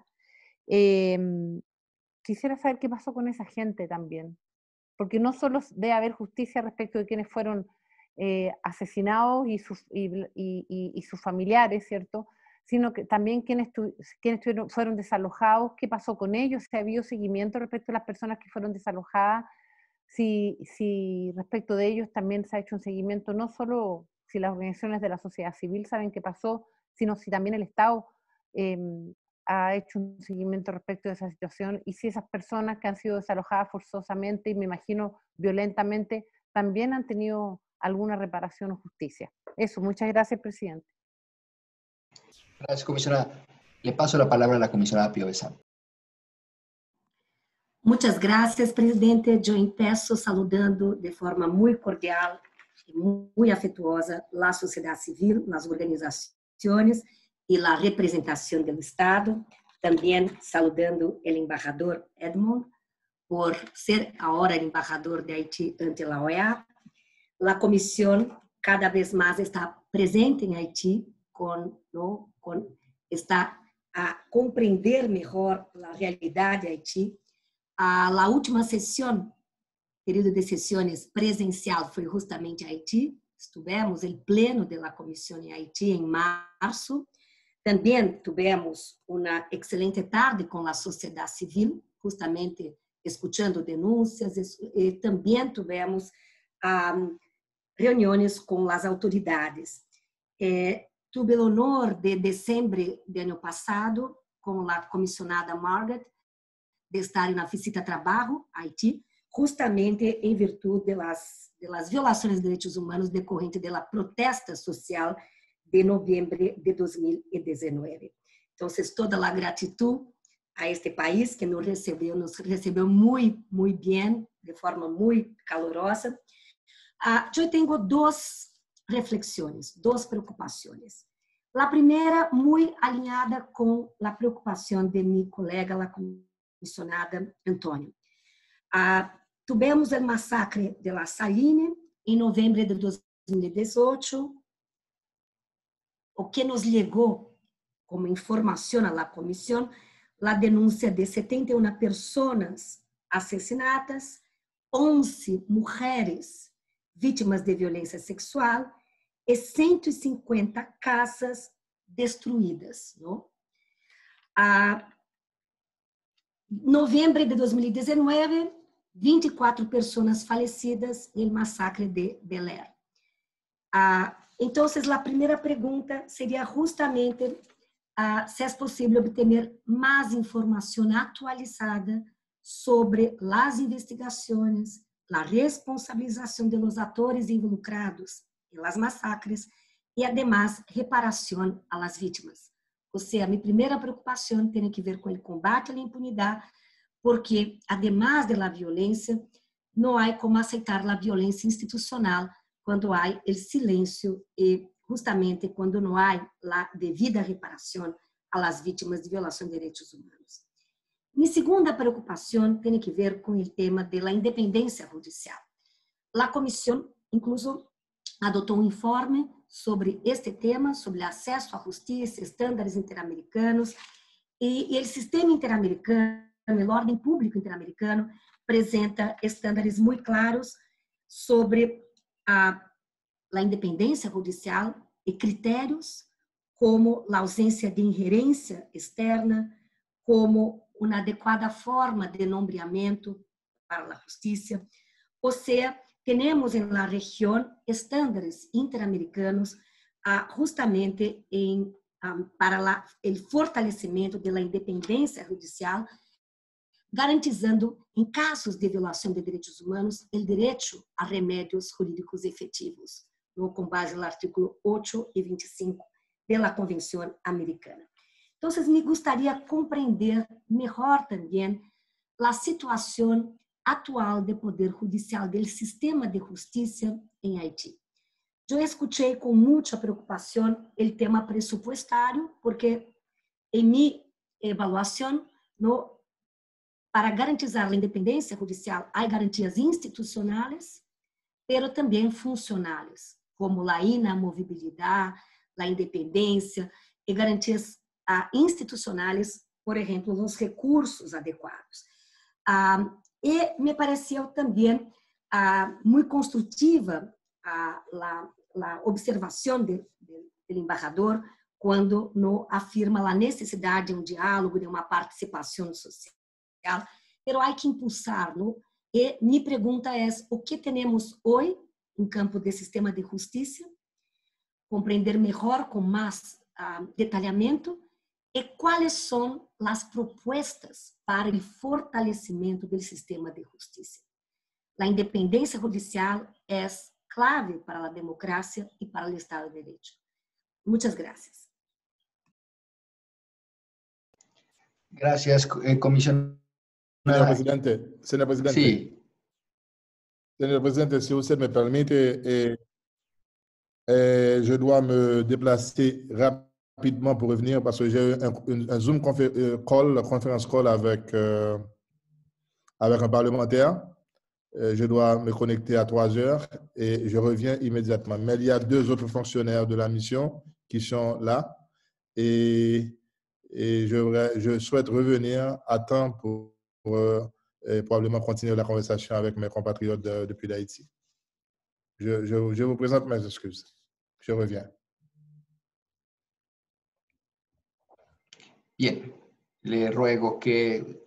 Quisiera saber qué pasó con esa gente también, porque no solo debe haber justicia respecto de quienes fueron asesinados y sus familiares, ¿cierto?, sino que también quienes fueron desalojados, qué pasó con ellos, si ha habido seguimiento respecto a las personas que fueron desalojadas, si respecto de ellos también se ha hecho un seguimiento, no solo si las organizaciones de la sociedad civil saben qué pasó, sino si también el Estado ha hecho un seguimiento respecto de esa situación, y si esas personas que han sido desalojadas forzosamente y me imagino violentamente, también han tenido alguna reparación o justicia. Eso, muchas gracias, presidente. Gracias, comisionada. Le paso la palabra a la comisionada Piovesan. Muchas gracias, presidente. Yo empiezo saludando de forma muy cordial y muy afectuosa la sociedad civil, las organizaciones y la representación del Estado. También saludando el embajador Edmond por ser ahora el embajador de Haití ante la OEA. La comisión cada vez más está presente en Haití, está a comprender mejor la realidad de Haití. La última sesión, período de sesiones presencial, foi justamente a Haití. Estivemos el pleno de la comisión en Haití en marzo. También tuvimos una excelente tarde con la sociedad civil, justamente escuchando denuncias. También tuvimos reuniones con las autoridades. Tuve el honor de diciembre del año pasado, con la comisionada Margaret, de estar en una visita a trabajo a Haití, justamente en virtud de las violaciones de derechos humanos decorrentes de la protesta social de noviembre de 2019. Entonces, toda la gratitud a este país que nos recibió muy, muy bien, de forma muy calurosa. Yo tengo dos reflexiones, dos preocupaciones. La primera, muy alineada con la preocupación de mi colega, la comisionada Antônio. Tuvimos el masacre de La Saline en noviembre de 2018, o que nos llegó como información a la comisión la denuncia de 71 personas asesinadas, 11 mujeres vítimas de violência sexual e 150 casas destruídas. Não? Novembro de 2019, 24 pessoas falecidas no massacre de Bel Air. Então, a primeira pergunta seria justamente se é possível obter mais informação atualizada sobre as investigações, a responsabilização de los atores involucrados em las massacres e, además, reparação a las vítimas. Ou seja, minha primeira preocupação tem que ver com o combate à impunidade, porque, además da violência, não há como aceitar a violência institucional quando há o silêncio e justamente quando não há a devida reparação às vítimas de violação de direitos humanos. Minha segunda preocupação tem que ver com o tema da independência judicial. A comissão, incluso, adotou um informe sobre este tema, sobre acesso à justiça, estándares interamericanos, e o sistema interamericano, a ordem pública interamericano, apresenta estándares muito claros sobre a independência judicial e critérios como a ausência de ingerência externa, como uma adequada forma de nomeamento para a justiça. Ou seja, temos na região estándares interamericanos justamente para o fortalecimento da independência judicial, garantizando, em casos de violação de direitos humanos, o direito a remédios jurídicos efetivos, com base no artículo 8 e 25 da Convenção Americana. Então, me gostaria compreender melhor também a situação atual do poder judicial, do sistema de justiça em Haiti. Eu escutei com muita preocupação o tema pressupostário, porque em minha avaliação, para garantizar a independência judicial, há garantias institucionais, mas também funcionais, como a inamovibilidade, a independência e garantias institucionais, por exemplo, os recursos adequados. E me pareceu também muito construtiva a observação do embaixador quando afirma a necessidade de diálogo, de uma participação social, mas há que impulsar. E minha pergunta é: o que temos hoje em campo de sistema de justiça? Compreender melhor, com mais detalhamento, e quais são as propostas para o fortalecimento do sistema de justiça. A independência judicial é clave para a democracia e para o Estado de Direito. Muitas gracias. Gracias, comisionada. Señor Presidente, Sí. Señor Presidente, si usted me permite, je dois me déplacer rapidement pour revenir parce que j'ai un Zoom conférence call avec un parlementaire. Je dois me connecter à 3 heures et je reviens immédiatement. Mais il y a 2 autres fonctionnaires de la mission qui sont là et je souhaite revenir à temps pour probablement continuer la conversation avec mes compatriotes depuis l'Haïti. Je vous présente mes excuses. Je reviens. Bien, le ruego que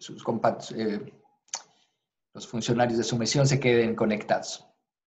los funcionarios de su misión se queden conectados.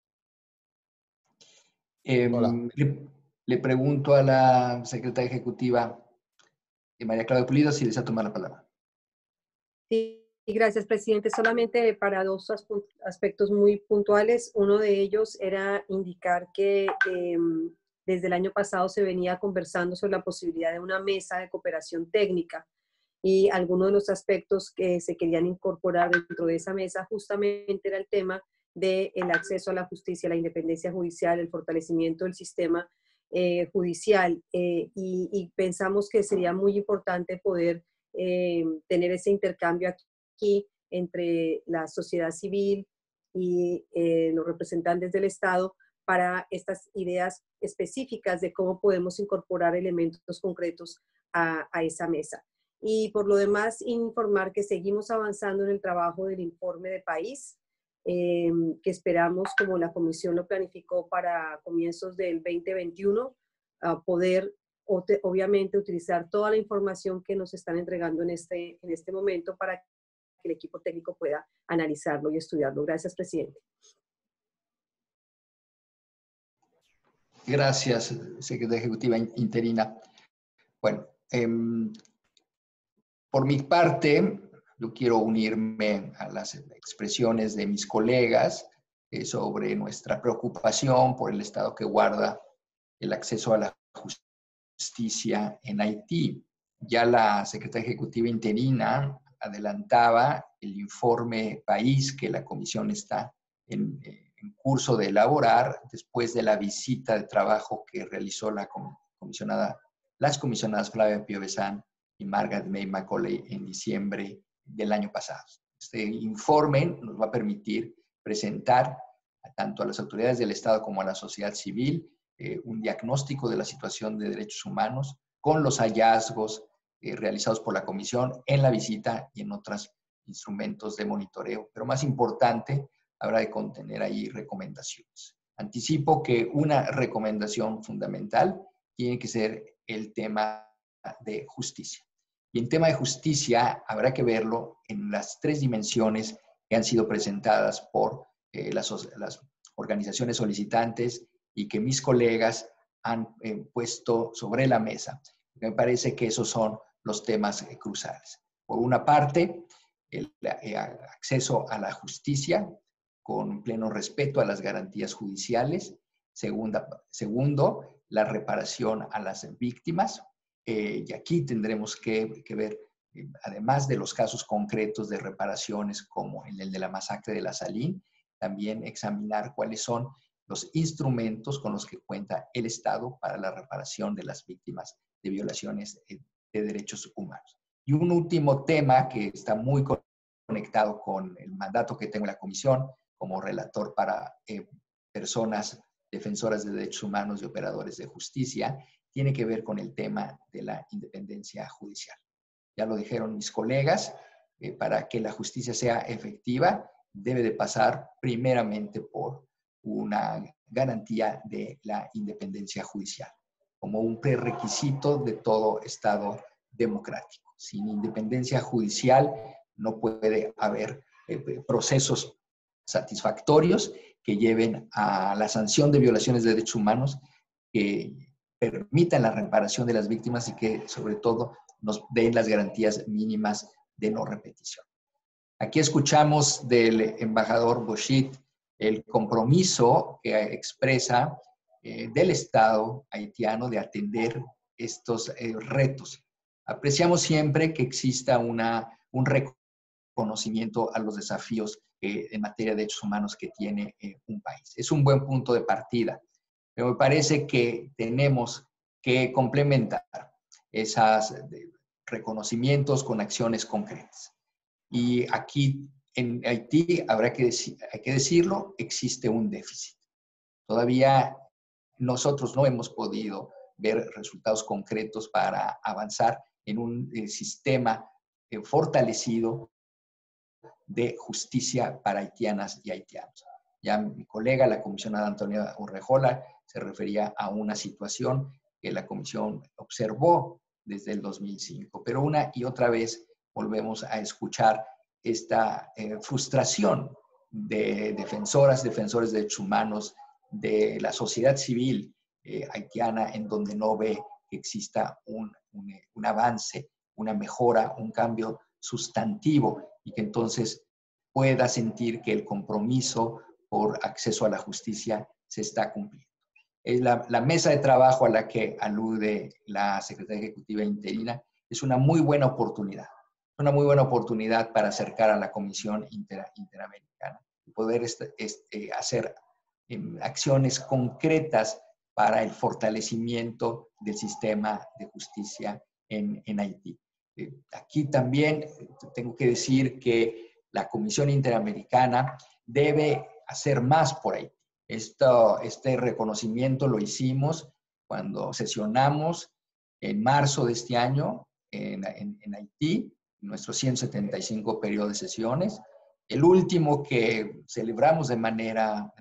Le pregunto a la secretaria ejecutiva, María Claudia Pulido, si desea tomar la palabra. Sí, gracias, presidente. Solamente para 2 aspectos muy puntuales. Uno de ellos era indicar que desde el año pasado se venía conversando sobre la posibilidad de una mesa de cooperación técnica y algunos de los aspectos que se querían incorporar dentro de esa mesa justamente era el tema del acceso a la justicia, la independencia judicial, el fortalecimiento del sistema judicial y pensamos que sería muy importante poder tener ese intercambio aquí entre la sociedad civil y los representantes del Estado para estas ideas específicas de cómo podemos incorporar elementos concretos a esa mesa. Y por lo demás, informar que seguimos avanzando en el trabajo del informe de país, que esperamos, como la Comisión lo planificó para comienzos del 2021, poder obviamente utilizar toda la información que nos están entregando en este momento para que el equipo técnico pueda analizarlo y estudiarlo. Gracias, presidente. Gracias, secretaria ejecutiva interina. Bueno, por mi parte, yo quiero unirme a las expresiones de mis colegas sobre nuestra preocupación por el estado que guarda el acceso a la justicia en Haití. Ya la secretaria ejecutiva interina adelantaba el informe país que la comisión está en curso de elaborar después de la visita de trabajo que realizó las comisionadas Flavia Piovesan y Margaret May Macaulay en diciembre del año pasado. Este informe nos va a permitir presentar tanto a las autoridades del Estado como a la sociedad civil un diagnóstico de la situación de derechos humanos con los hallazgos realizados por la Comisión en la visita y en otros instrumentos de monitoreo. Pero más importante, habrá de contener ahí recomendaciones. Anticipo que una recomendación fundamental tiene que ser el tema de justicia. Y en tema de justicia habrá que verlo en las 3 dimensiones que han sido presentadas por las organizaciones solicitantes y que mis colegas han puesto sobre la mesa. Me parece que esos son los temas cruciales. Por una parte, el acceso a la justicia con pleno respeto a las garantías judiciales. Segundo, la reparación a las víctimas. Y aquí tendremos que ver, además de los casos concretos de reparaciones como el de la masacre de La Saline, también examinar cuáles son los instrumentos con los que cuenta el Estado para la reparación de las víctimas de violaciones de derechos humanos. Y un último tema que está muy conectado con el mandato que tengo en la Comisión como relator para personas defensoras de derechos humanos y operadores de justicia, tiene que ver con el tema de la independencia judicial. Ya lo dijeron mis colegas, para que la justicia sea efectiva, debe de pasar primeramente por una garantía de la independencia judicial, como un prerequisito de todo Estado democrático. Sin independencia judicial no puede haber procesos satisfactorios que lleven a la sanción de violaciones de derechos humanos, que permitan la reparación de las víctimas y que sobre todo nos den las garantías mínimas de no repetición. Aquí escuchamos del embajador Boschit el compromiso que expresa del Estado haitiano de atender estos retos. Apreciamos siempre que exista un reconocimiento a los desafíos en materia de derechos humanos que tiene un país. Es un buen punto de partida, pero me parece que tenemos que complementar esos reconocimientos con acciones concretas. Y aquí en Haití, hay que decirlo, existe un déficit. Todavía nosotros no hemos podido ver resultados concretos para avanzar en un sistema fortalecido de justicia para haitianas y haitianos. Ya mi colega, la comisionada Antonia Urrejola, se refería a una situación que la comisión observó desde el 2005, pero una y otra vez volvemos a escuchar esta frustración de defensores de derechos humanos, de la sociedad civil haitiana, en donde no ve que exista un avance, una mejora, un cambio sustantivo, y que entonces pueda sentir que el compromiso por acceso a la justicia se está cumpliendo. La mesa de trabajo a la que alude la secretaria ejecutiva interina es una muy buena oportunidad. Una muy buena oportunidad para acercar a la Comisión Interamericana y poder hacer acciones concretas para el fortalecimiento del sistema de justicia en Haití. Aquí también tengo que decir que la Comisión Interamericana debe hacer más por Haití. Este reconocimiento lo hicimos cuando sesionamos en marzo de este año en Haití, nuestro 175 periodo de sesiones. El último que celebramos de manera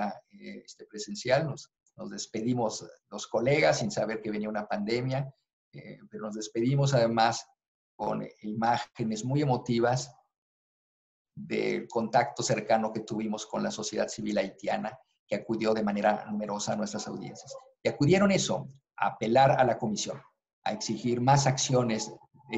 presencial, nos despedimos los colegas sin saber que venía una pandemia, pero nos despedimos además con imágenes muy emotivas del contacto cercano que tuvimos con la sociedad civil haitiana, que acudió de manera numerosa a nuestras audiencias. Y acudieron a apelar a la comisión, a exigir más acciones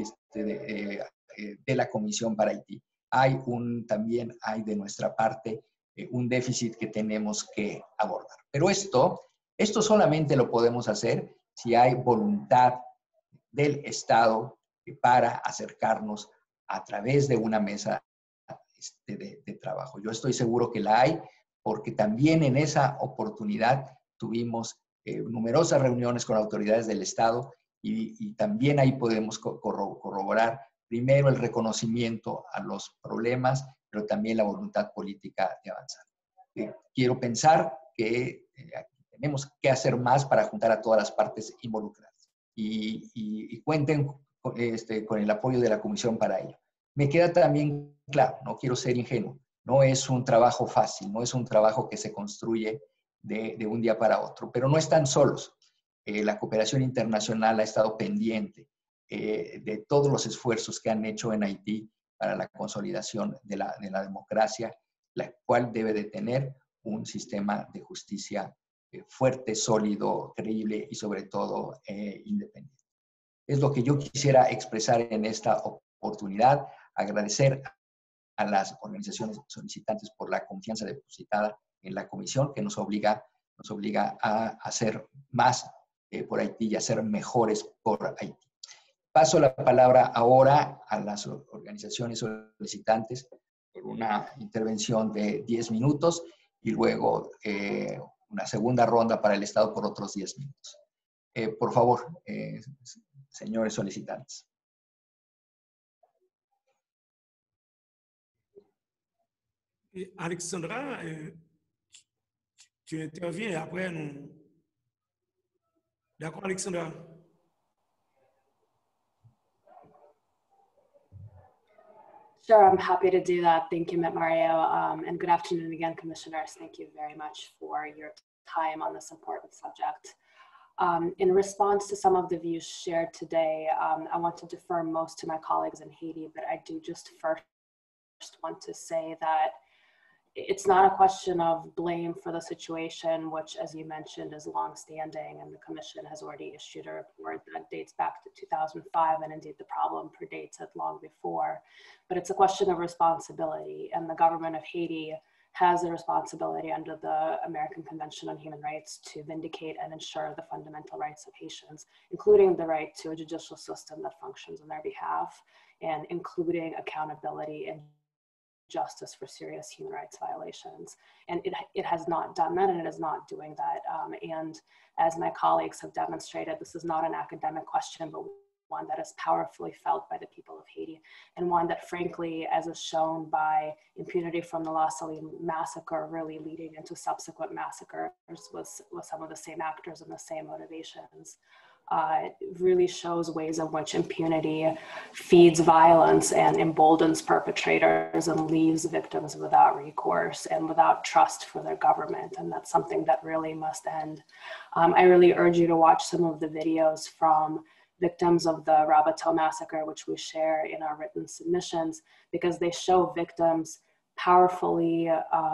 de la Comisión para Haití. También hay de nuestra parte un déficit que tenemos que abordar. Pero esto solamente lo podemos hacer si hay voluntad del Estado para acercarnos a través de una mesa de trabajo. Yo estoy seguro que la hay, porque también en esa oportunidad tuvimos numerosas reuniones con autoridades del Estado y también ahí podemos corroborar primero el reconocimiento a los problemas, pero también la voluntad política de avanzar. Quiero pensar que tenemos que hacer más para juntar a todas las partes involucradas y cuenten con el apoyo de la Comisión para ello. Me queda también claro, no quiero ser ingenuo, no es un trabajo fácil, no es un trabajo que se construye de un día para otro, pero no están solos. La cooperación internacional ha estado pendiente de todos los esfuerzos que han hecho en Haití para la consolidación de la democracia, la cual debe de tener un sistema de justicia fuerte, sólido, creíble y sobre todo independiente. Es lo que yo quisiera expresar en esta oportunidad, agradecer a las organizaciones solicitantes por la confianza depositada en la Comisión, que nos obliga a hacer más por Haití y a ser mejores por Haití. Paso la palabra ahora a las organizaciones solicitantes por una intervención de 10 minutos y luego una segunda ronda para el Estado por otros 10 minutos. Por favor, señores solicitantes. Alexandra, tu interviens et après nous. D'accord, Alexandra? Sure, I'm happy to do that. Thank you, Mario. And good afternoon again, commissioners. Thank you very much for your time on this important subject. In response to some of the views shared today, I want to defer most to my colleagues in Haiti, but I do just first want to say that it's not a question of blame for the situation, which, as you mentioned, is longstanding, and the Commission has already issued a report that dates back to 2005, and indeed the problem predates it long before. But it's a question of responsibility, and the government of Haiti has a responsibility under the American Convention on Human Rights to vindicate and ensure the fundamental rights of Haitians, including the right to a judicial system that functions on their behalf, and including accountability and justice for serious human rights violations. And it has not done that, and it is not doing that. And as my colleagues have demonstrated, this is not an academic question, but one that is powerfully felt by the people of Haiti, and one that, frankly, as is shown by impunity from the La Saline massacre, really leading into subsequent massacres with some of the same actors and the same motivations. It really shows ways in which impunity feeds violence and emboldens perpetrators and leaves victims without recourse and without trust for their government. And that's something that really must end. I really urge you to watch some of the videos from victims of the Rabateau massacre, which we share in our written submissions, because they show victims powerfully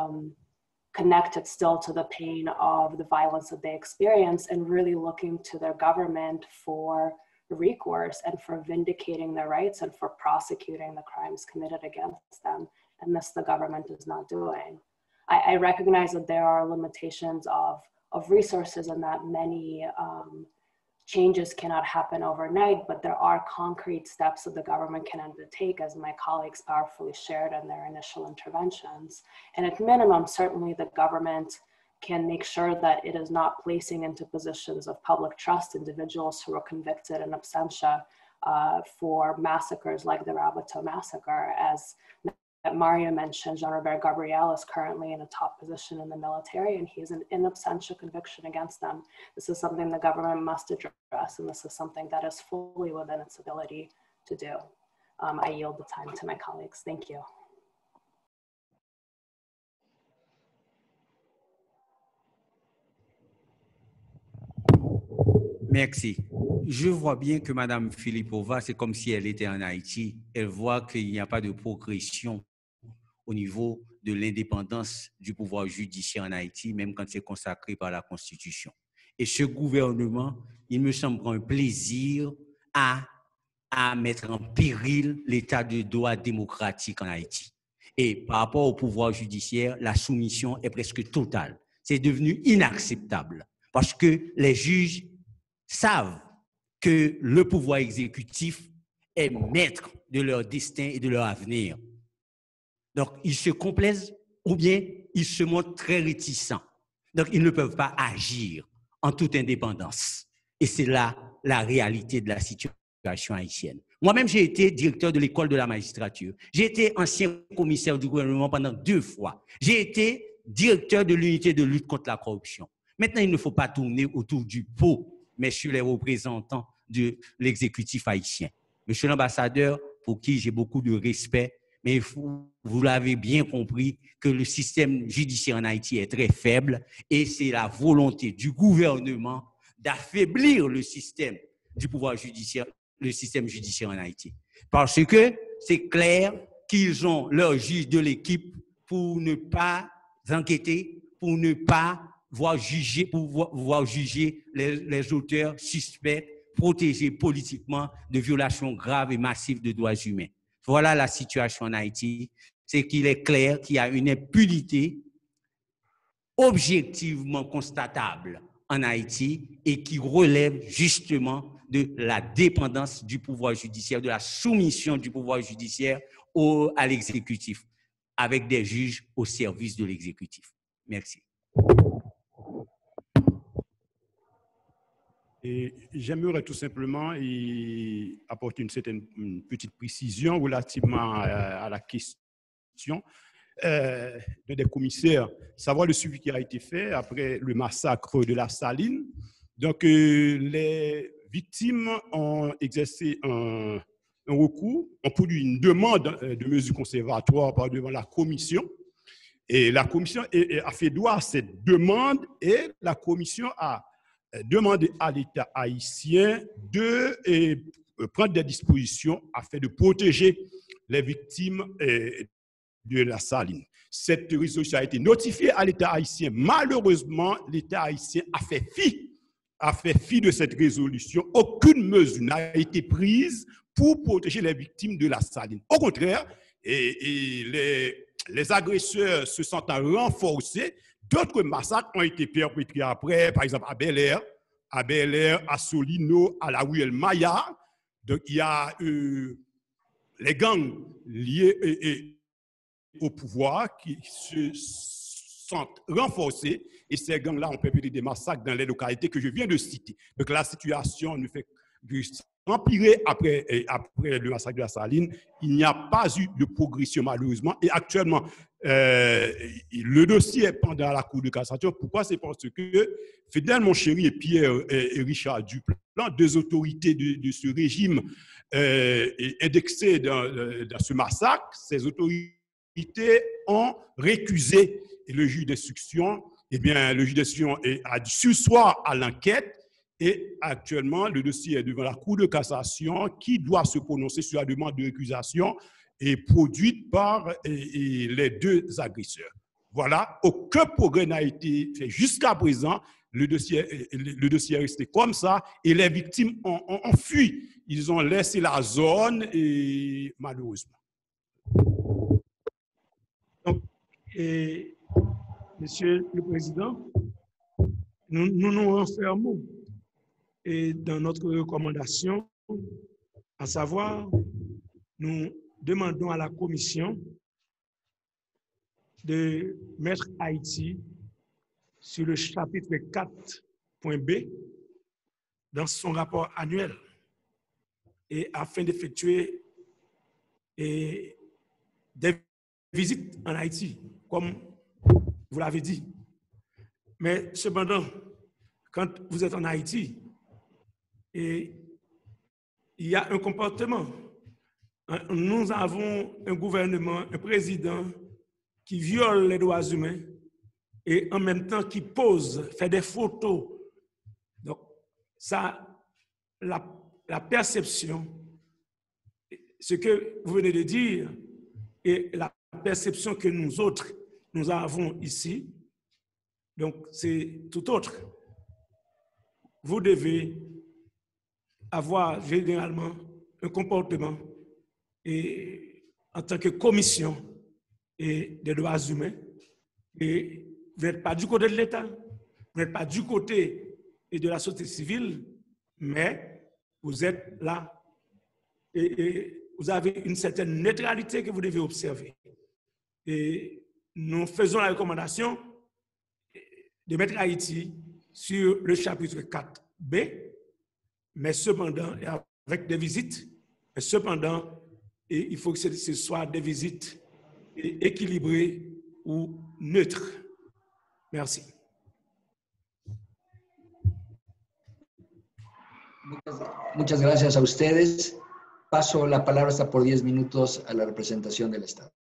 connected still to the pain of the violence that they experience, and really looking to their government for recourse and for vindicating their rights and for prosecuting the crimes committed against them. And this the government is not doing. I recognize that there are limitations of resources and that many changes cannot happen overnight, but there are concrete steps that the government can undertake, as my colleagues powerfully shared in their initial interventions. And at minimum, certainly the government can make sure that it is not placing into positions of public trust individuals who were convicted in absentia for massacres like the Rabateau massacre. As Mario mentioned, Jean-Robert Gabriel is currently in a top position in the military, and he has an in absentia conviction against them. This is something the government must address, and this is something that is fully within its ability to do. I yield the time to my colleagues. Thank you. Merci. Je vois bien que Mme Filipova, c'est comme si elle était en Haïti. Elle voit qu'il n'y a pas de progression au niveau de l'indépendance du pouvoir judiciaire en Haïti, même quand c'est consacré par la Constitution. Et ce gouvernement, il me semble, prend un plaisir à mettre en péril l'état de droit démocratique en Haïti. Et par rapport au pouvoir judiciaire, la soumission est presque totale. C'est devenu inacceptable parce que les juges savent que le pouvoir exécutif est maître de leur destin et de leur avenir. Donc, ils se complaisent ou bien ils se montrent très réticents. Donc, ils ne peuvent pas agir en toute indépendance. Et c'est là la réalité de la situation haïtienne. Moi-même, j'ai été directeur de l'école de la magistrature. J'ai été ancien commissaire du gouvernement pendant 2 fois. J'ai été directeur de l'unité de lutte contre la corruption. Maintenant, il ne faut pas tourner autour du pot, messieurs les représentants de l'exécutif haïtien. Monsieur l'ambassadeur, pour qui j'ai beaucoup de respect, mais vous l'avez bien compris que le système judiciaire en Haïti est très faible et c'est la volonté du gouvernement d'affaiblir le système du pouvoir judiciaire, le système judiciaire en Haïti. Parce que c'est clair qu'ils ont leur juge de l'équipe pour ne pas enquêter, pour ne pas voir juger les auteurs suspects, protégés politiquement de violations graves et massives de droits humains. Voilà la situation en Haïti. C'est qu'il est clair qu'il y a une impunité objectivement constatable en Haïti et qui relève justement de la dépendance du pouvoir judiciaire, de la soumission du pouvoir judiciaire à l'exécutif, avec des juges au service de l'exécutif. Merci. Et j'aimerais tout simplement apporter une petite précision relativement à la question des commissaires, savoir le suivi qui a été fait après le massacre de la Saline. Donc, les victimes ont exercé un recours, ont produit une demande de mesures conservatoires devant la commission. Et la commission a fait droit à cette demande et la commission a demandé à l'État haïtien de prendre des dispositions afin de protéger les victimes de la Saline. Cette résolution a été notifiée à l'État haïtien. Malheureusement, l'État haïtien a fait fi de cette résolution. Aucune mesure n'a été prise pour protéger les victimes de la Saline. Au contraire, les agresseurs se sentant renforcés, d'autres massacres ont été perpétrés après, par exemple à Bel-Air, à Solino, à la ruelle Maya. Donc il y a les gangs liés au pouvoir qui se sentent renforcés et ces gangs-là ont perpétré des massacres dans les localités que je viens de citer. Donc la situation ne fait que empirer après le massacre de la Saline. Il n'y a pas eu de progression malheureusement et actuellement le dossier est pendant la Cour de cassation. Pourquoi? C'est parce que Fidèle Monchéry et Pierre et Richard Duplan, 2 autorités de ce régime indexées dans ce massacre, ces autorités ont récusé le juge d'instruction. Eh bien, le juge d'instruction a dû surseoir à l'enquête et actuellement, le dossier est devant la Cour de cassation qui doit se prononcer sur la demande de récusation et produite par les 2 agresseurs. Voilà, aucun progrès n'a été fait jusqu'à présent. Le dossier est resté comme ça et les victimes ont fui. Ils ont laissé la zone et malheureusement. Donc, Monsieur le Président, nous renfermons dans notre recommandation, à savoir, nous demandons à la Commission de mettre Haïti sur le chapitre 4.b dans son rapport annuel et afin d'effectuer des visites en Haïti, comme vous l'avez dit. Mais cependant, quand vous êtes en Haïti, et il y a un comportement. Nous avons un gouvernement, un président qui viole les droits humains et en même temps qui pose, fait des photos. Donc, ça, la perception, ce que vous venez de dire, et la perception que nous autres, nous avons ici, donc c'est tout autre. Vous devez avoir généralement un comportement et en tant que commission et des droits humains et vous n'êtes pas du côté de l'État, vous n'êtes pas du côté de la société civile, mais Vous êtes là et vous avez une certaine neutralité que vous devez observer. Et nous faisons la recommandation de mettre Haïti sur le chapitre 4B, mais cependant, avec des visites, mais cependant, il faut que ce soit des visites équilibrées ou neutres. Merci. Muchas gracias a ustedes. Paso la palabra hasta por 10 minutos a la representación del Estado.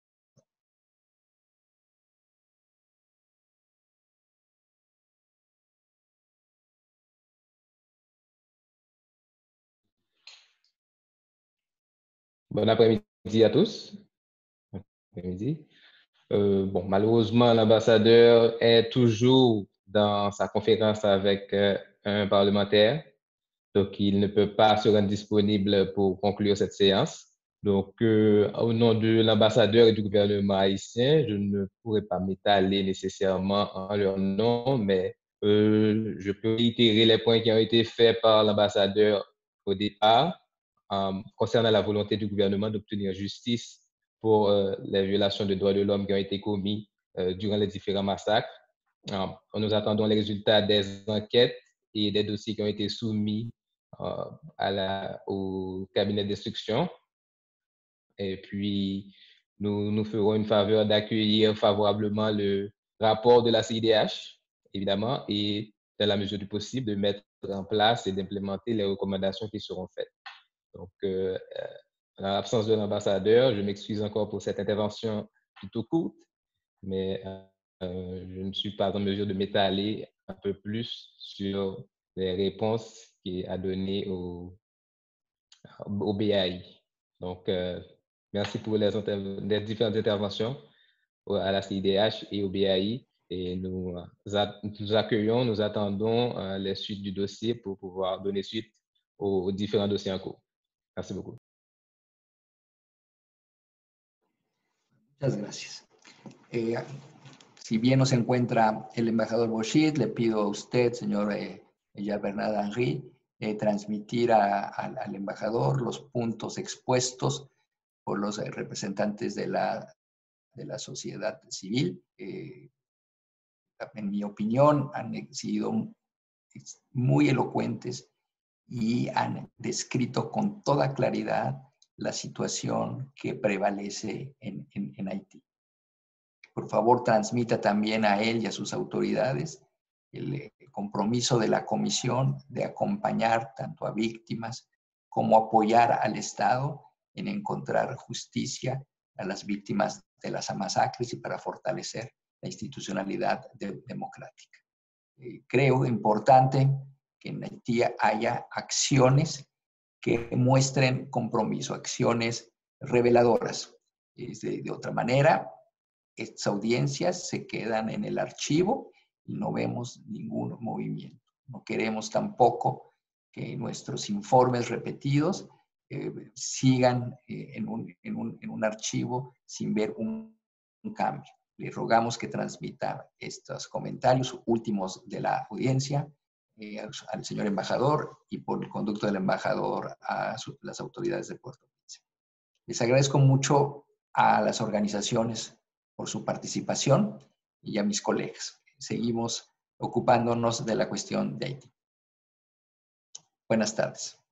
Bon après-midi à tous. Bon après-midi. Bon, malheureusement, l'ambassadeur est toujours dans sa conférence avec un parlementaire, donc il ne peut pas se rendre disponible pour conclure cette séance. Donc, au nom de l'ambassadeur et du gouvernement haïtien, je ne pourrais pas m'étaler nécessairement en leur nom, mais je peux réitérer les points qui ont été faits par l'ambassadeur au départ concernant la volonté du gouvernement d'obtenir justice pour les violations de droits de l'homme qui ont été commis durant les différents massacres. Nous attendons les résultats des enquêtes et des dossiers qui ont été soumis au cabinet d'instruction. Et puis, nous ferons une faveur d'accueillir favorablement le rapport de la CIDH, évidemment, et dans la mesure du possible, de mettre en place et d'implémenter les recommandations qui seront faites. Donc, en l'absence de l'ambassadeur, je m'excuse encore pour cette intervention plutôt courte, mais je ne suis pas en mesure de m'étaler un peu plus sur les réponses qu'il a données au BAI. Donc, merci pour les différentes interventions à la CIDH et au BAI. Et nous accueillons, nous attendons les suites du dossier pour pouvoir donner suite aux différents dossiers en cours. Merci beaucoup. Muchas gracias. Si bien no se encuentra el embajador Boschit, le pido a usted, señor Jean-Bernard Henry, transmitir al embajador los puntos expuestos por los representantes de la sociedad civil. En mi opinión, han sido muy elocuentes y han descrito con toda claridad la situación que prevalece en Haití. Por favor, transmita también a él y a sus autoridades el compromiso de la Comisión de acompañar tanto a víctimas como apoyar al Estado en encontrar justicia a las víctimas de las masacres y para fortalecer la institucionalidad democrática. Creo importante que en Haití haya acciones que muestren compromiso, acciones reveladoras. De otra manera, estas audiencias se quedan en el archivo y no vemos ningún movimiento. No queremos tampoco que nuestros informes repetidos sigan en un archivo sin ver un cambio. Le rogamos que transmita estos comentarios últimos de la audiencia al señor embajador y por el conducto del embajador a las autoridades de Puerto Príncipe. Les agradezco mucho a las organizaciones por su participación y a mis colegas. Seguimos ocupándonos de la cuestión de Haití. Buenas tardes.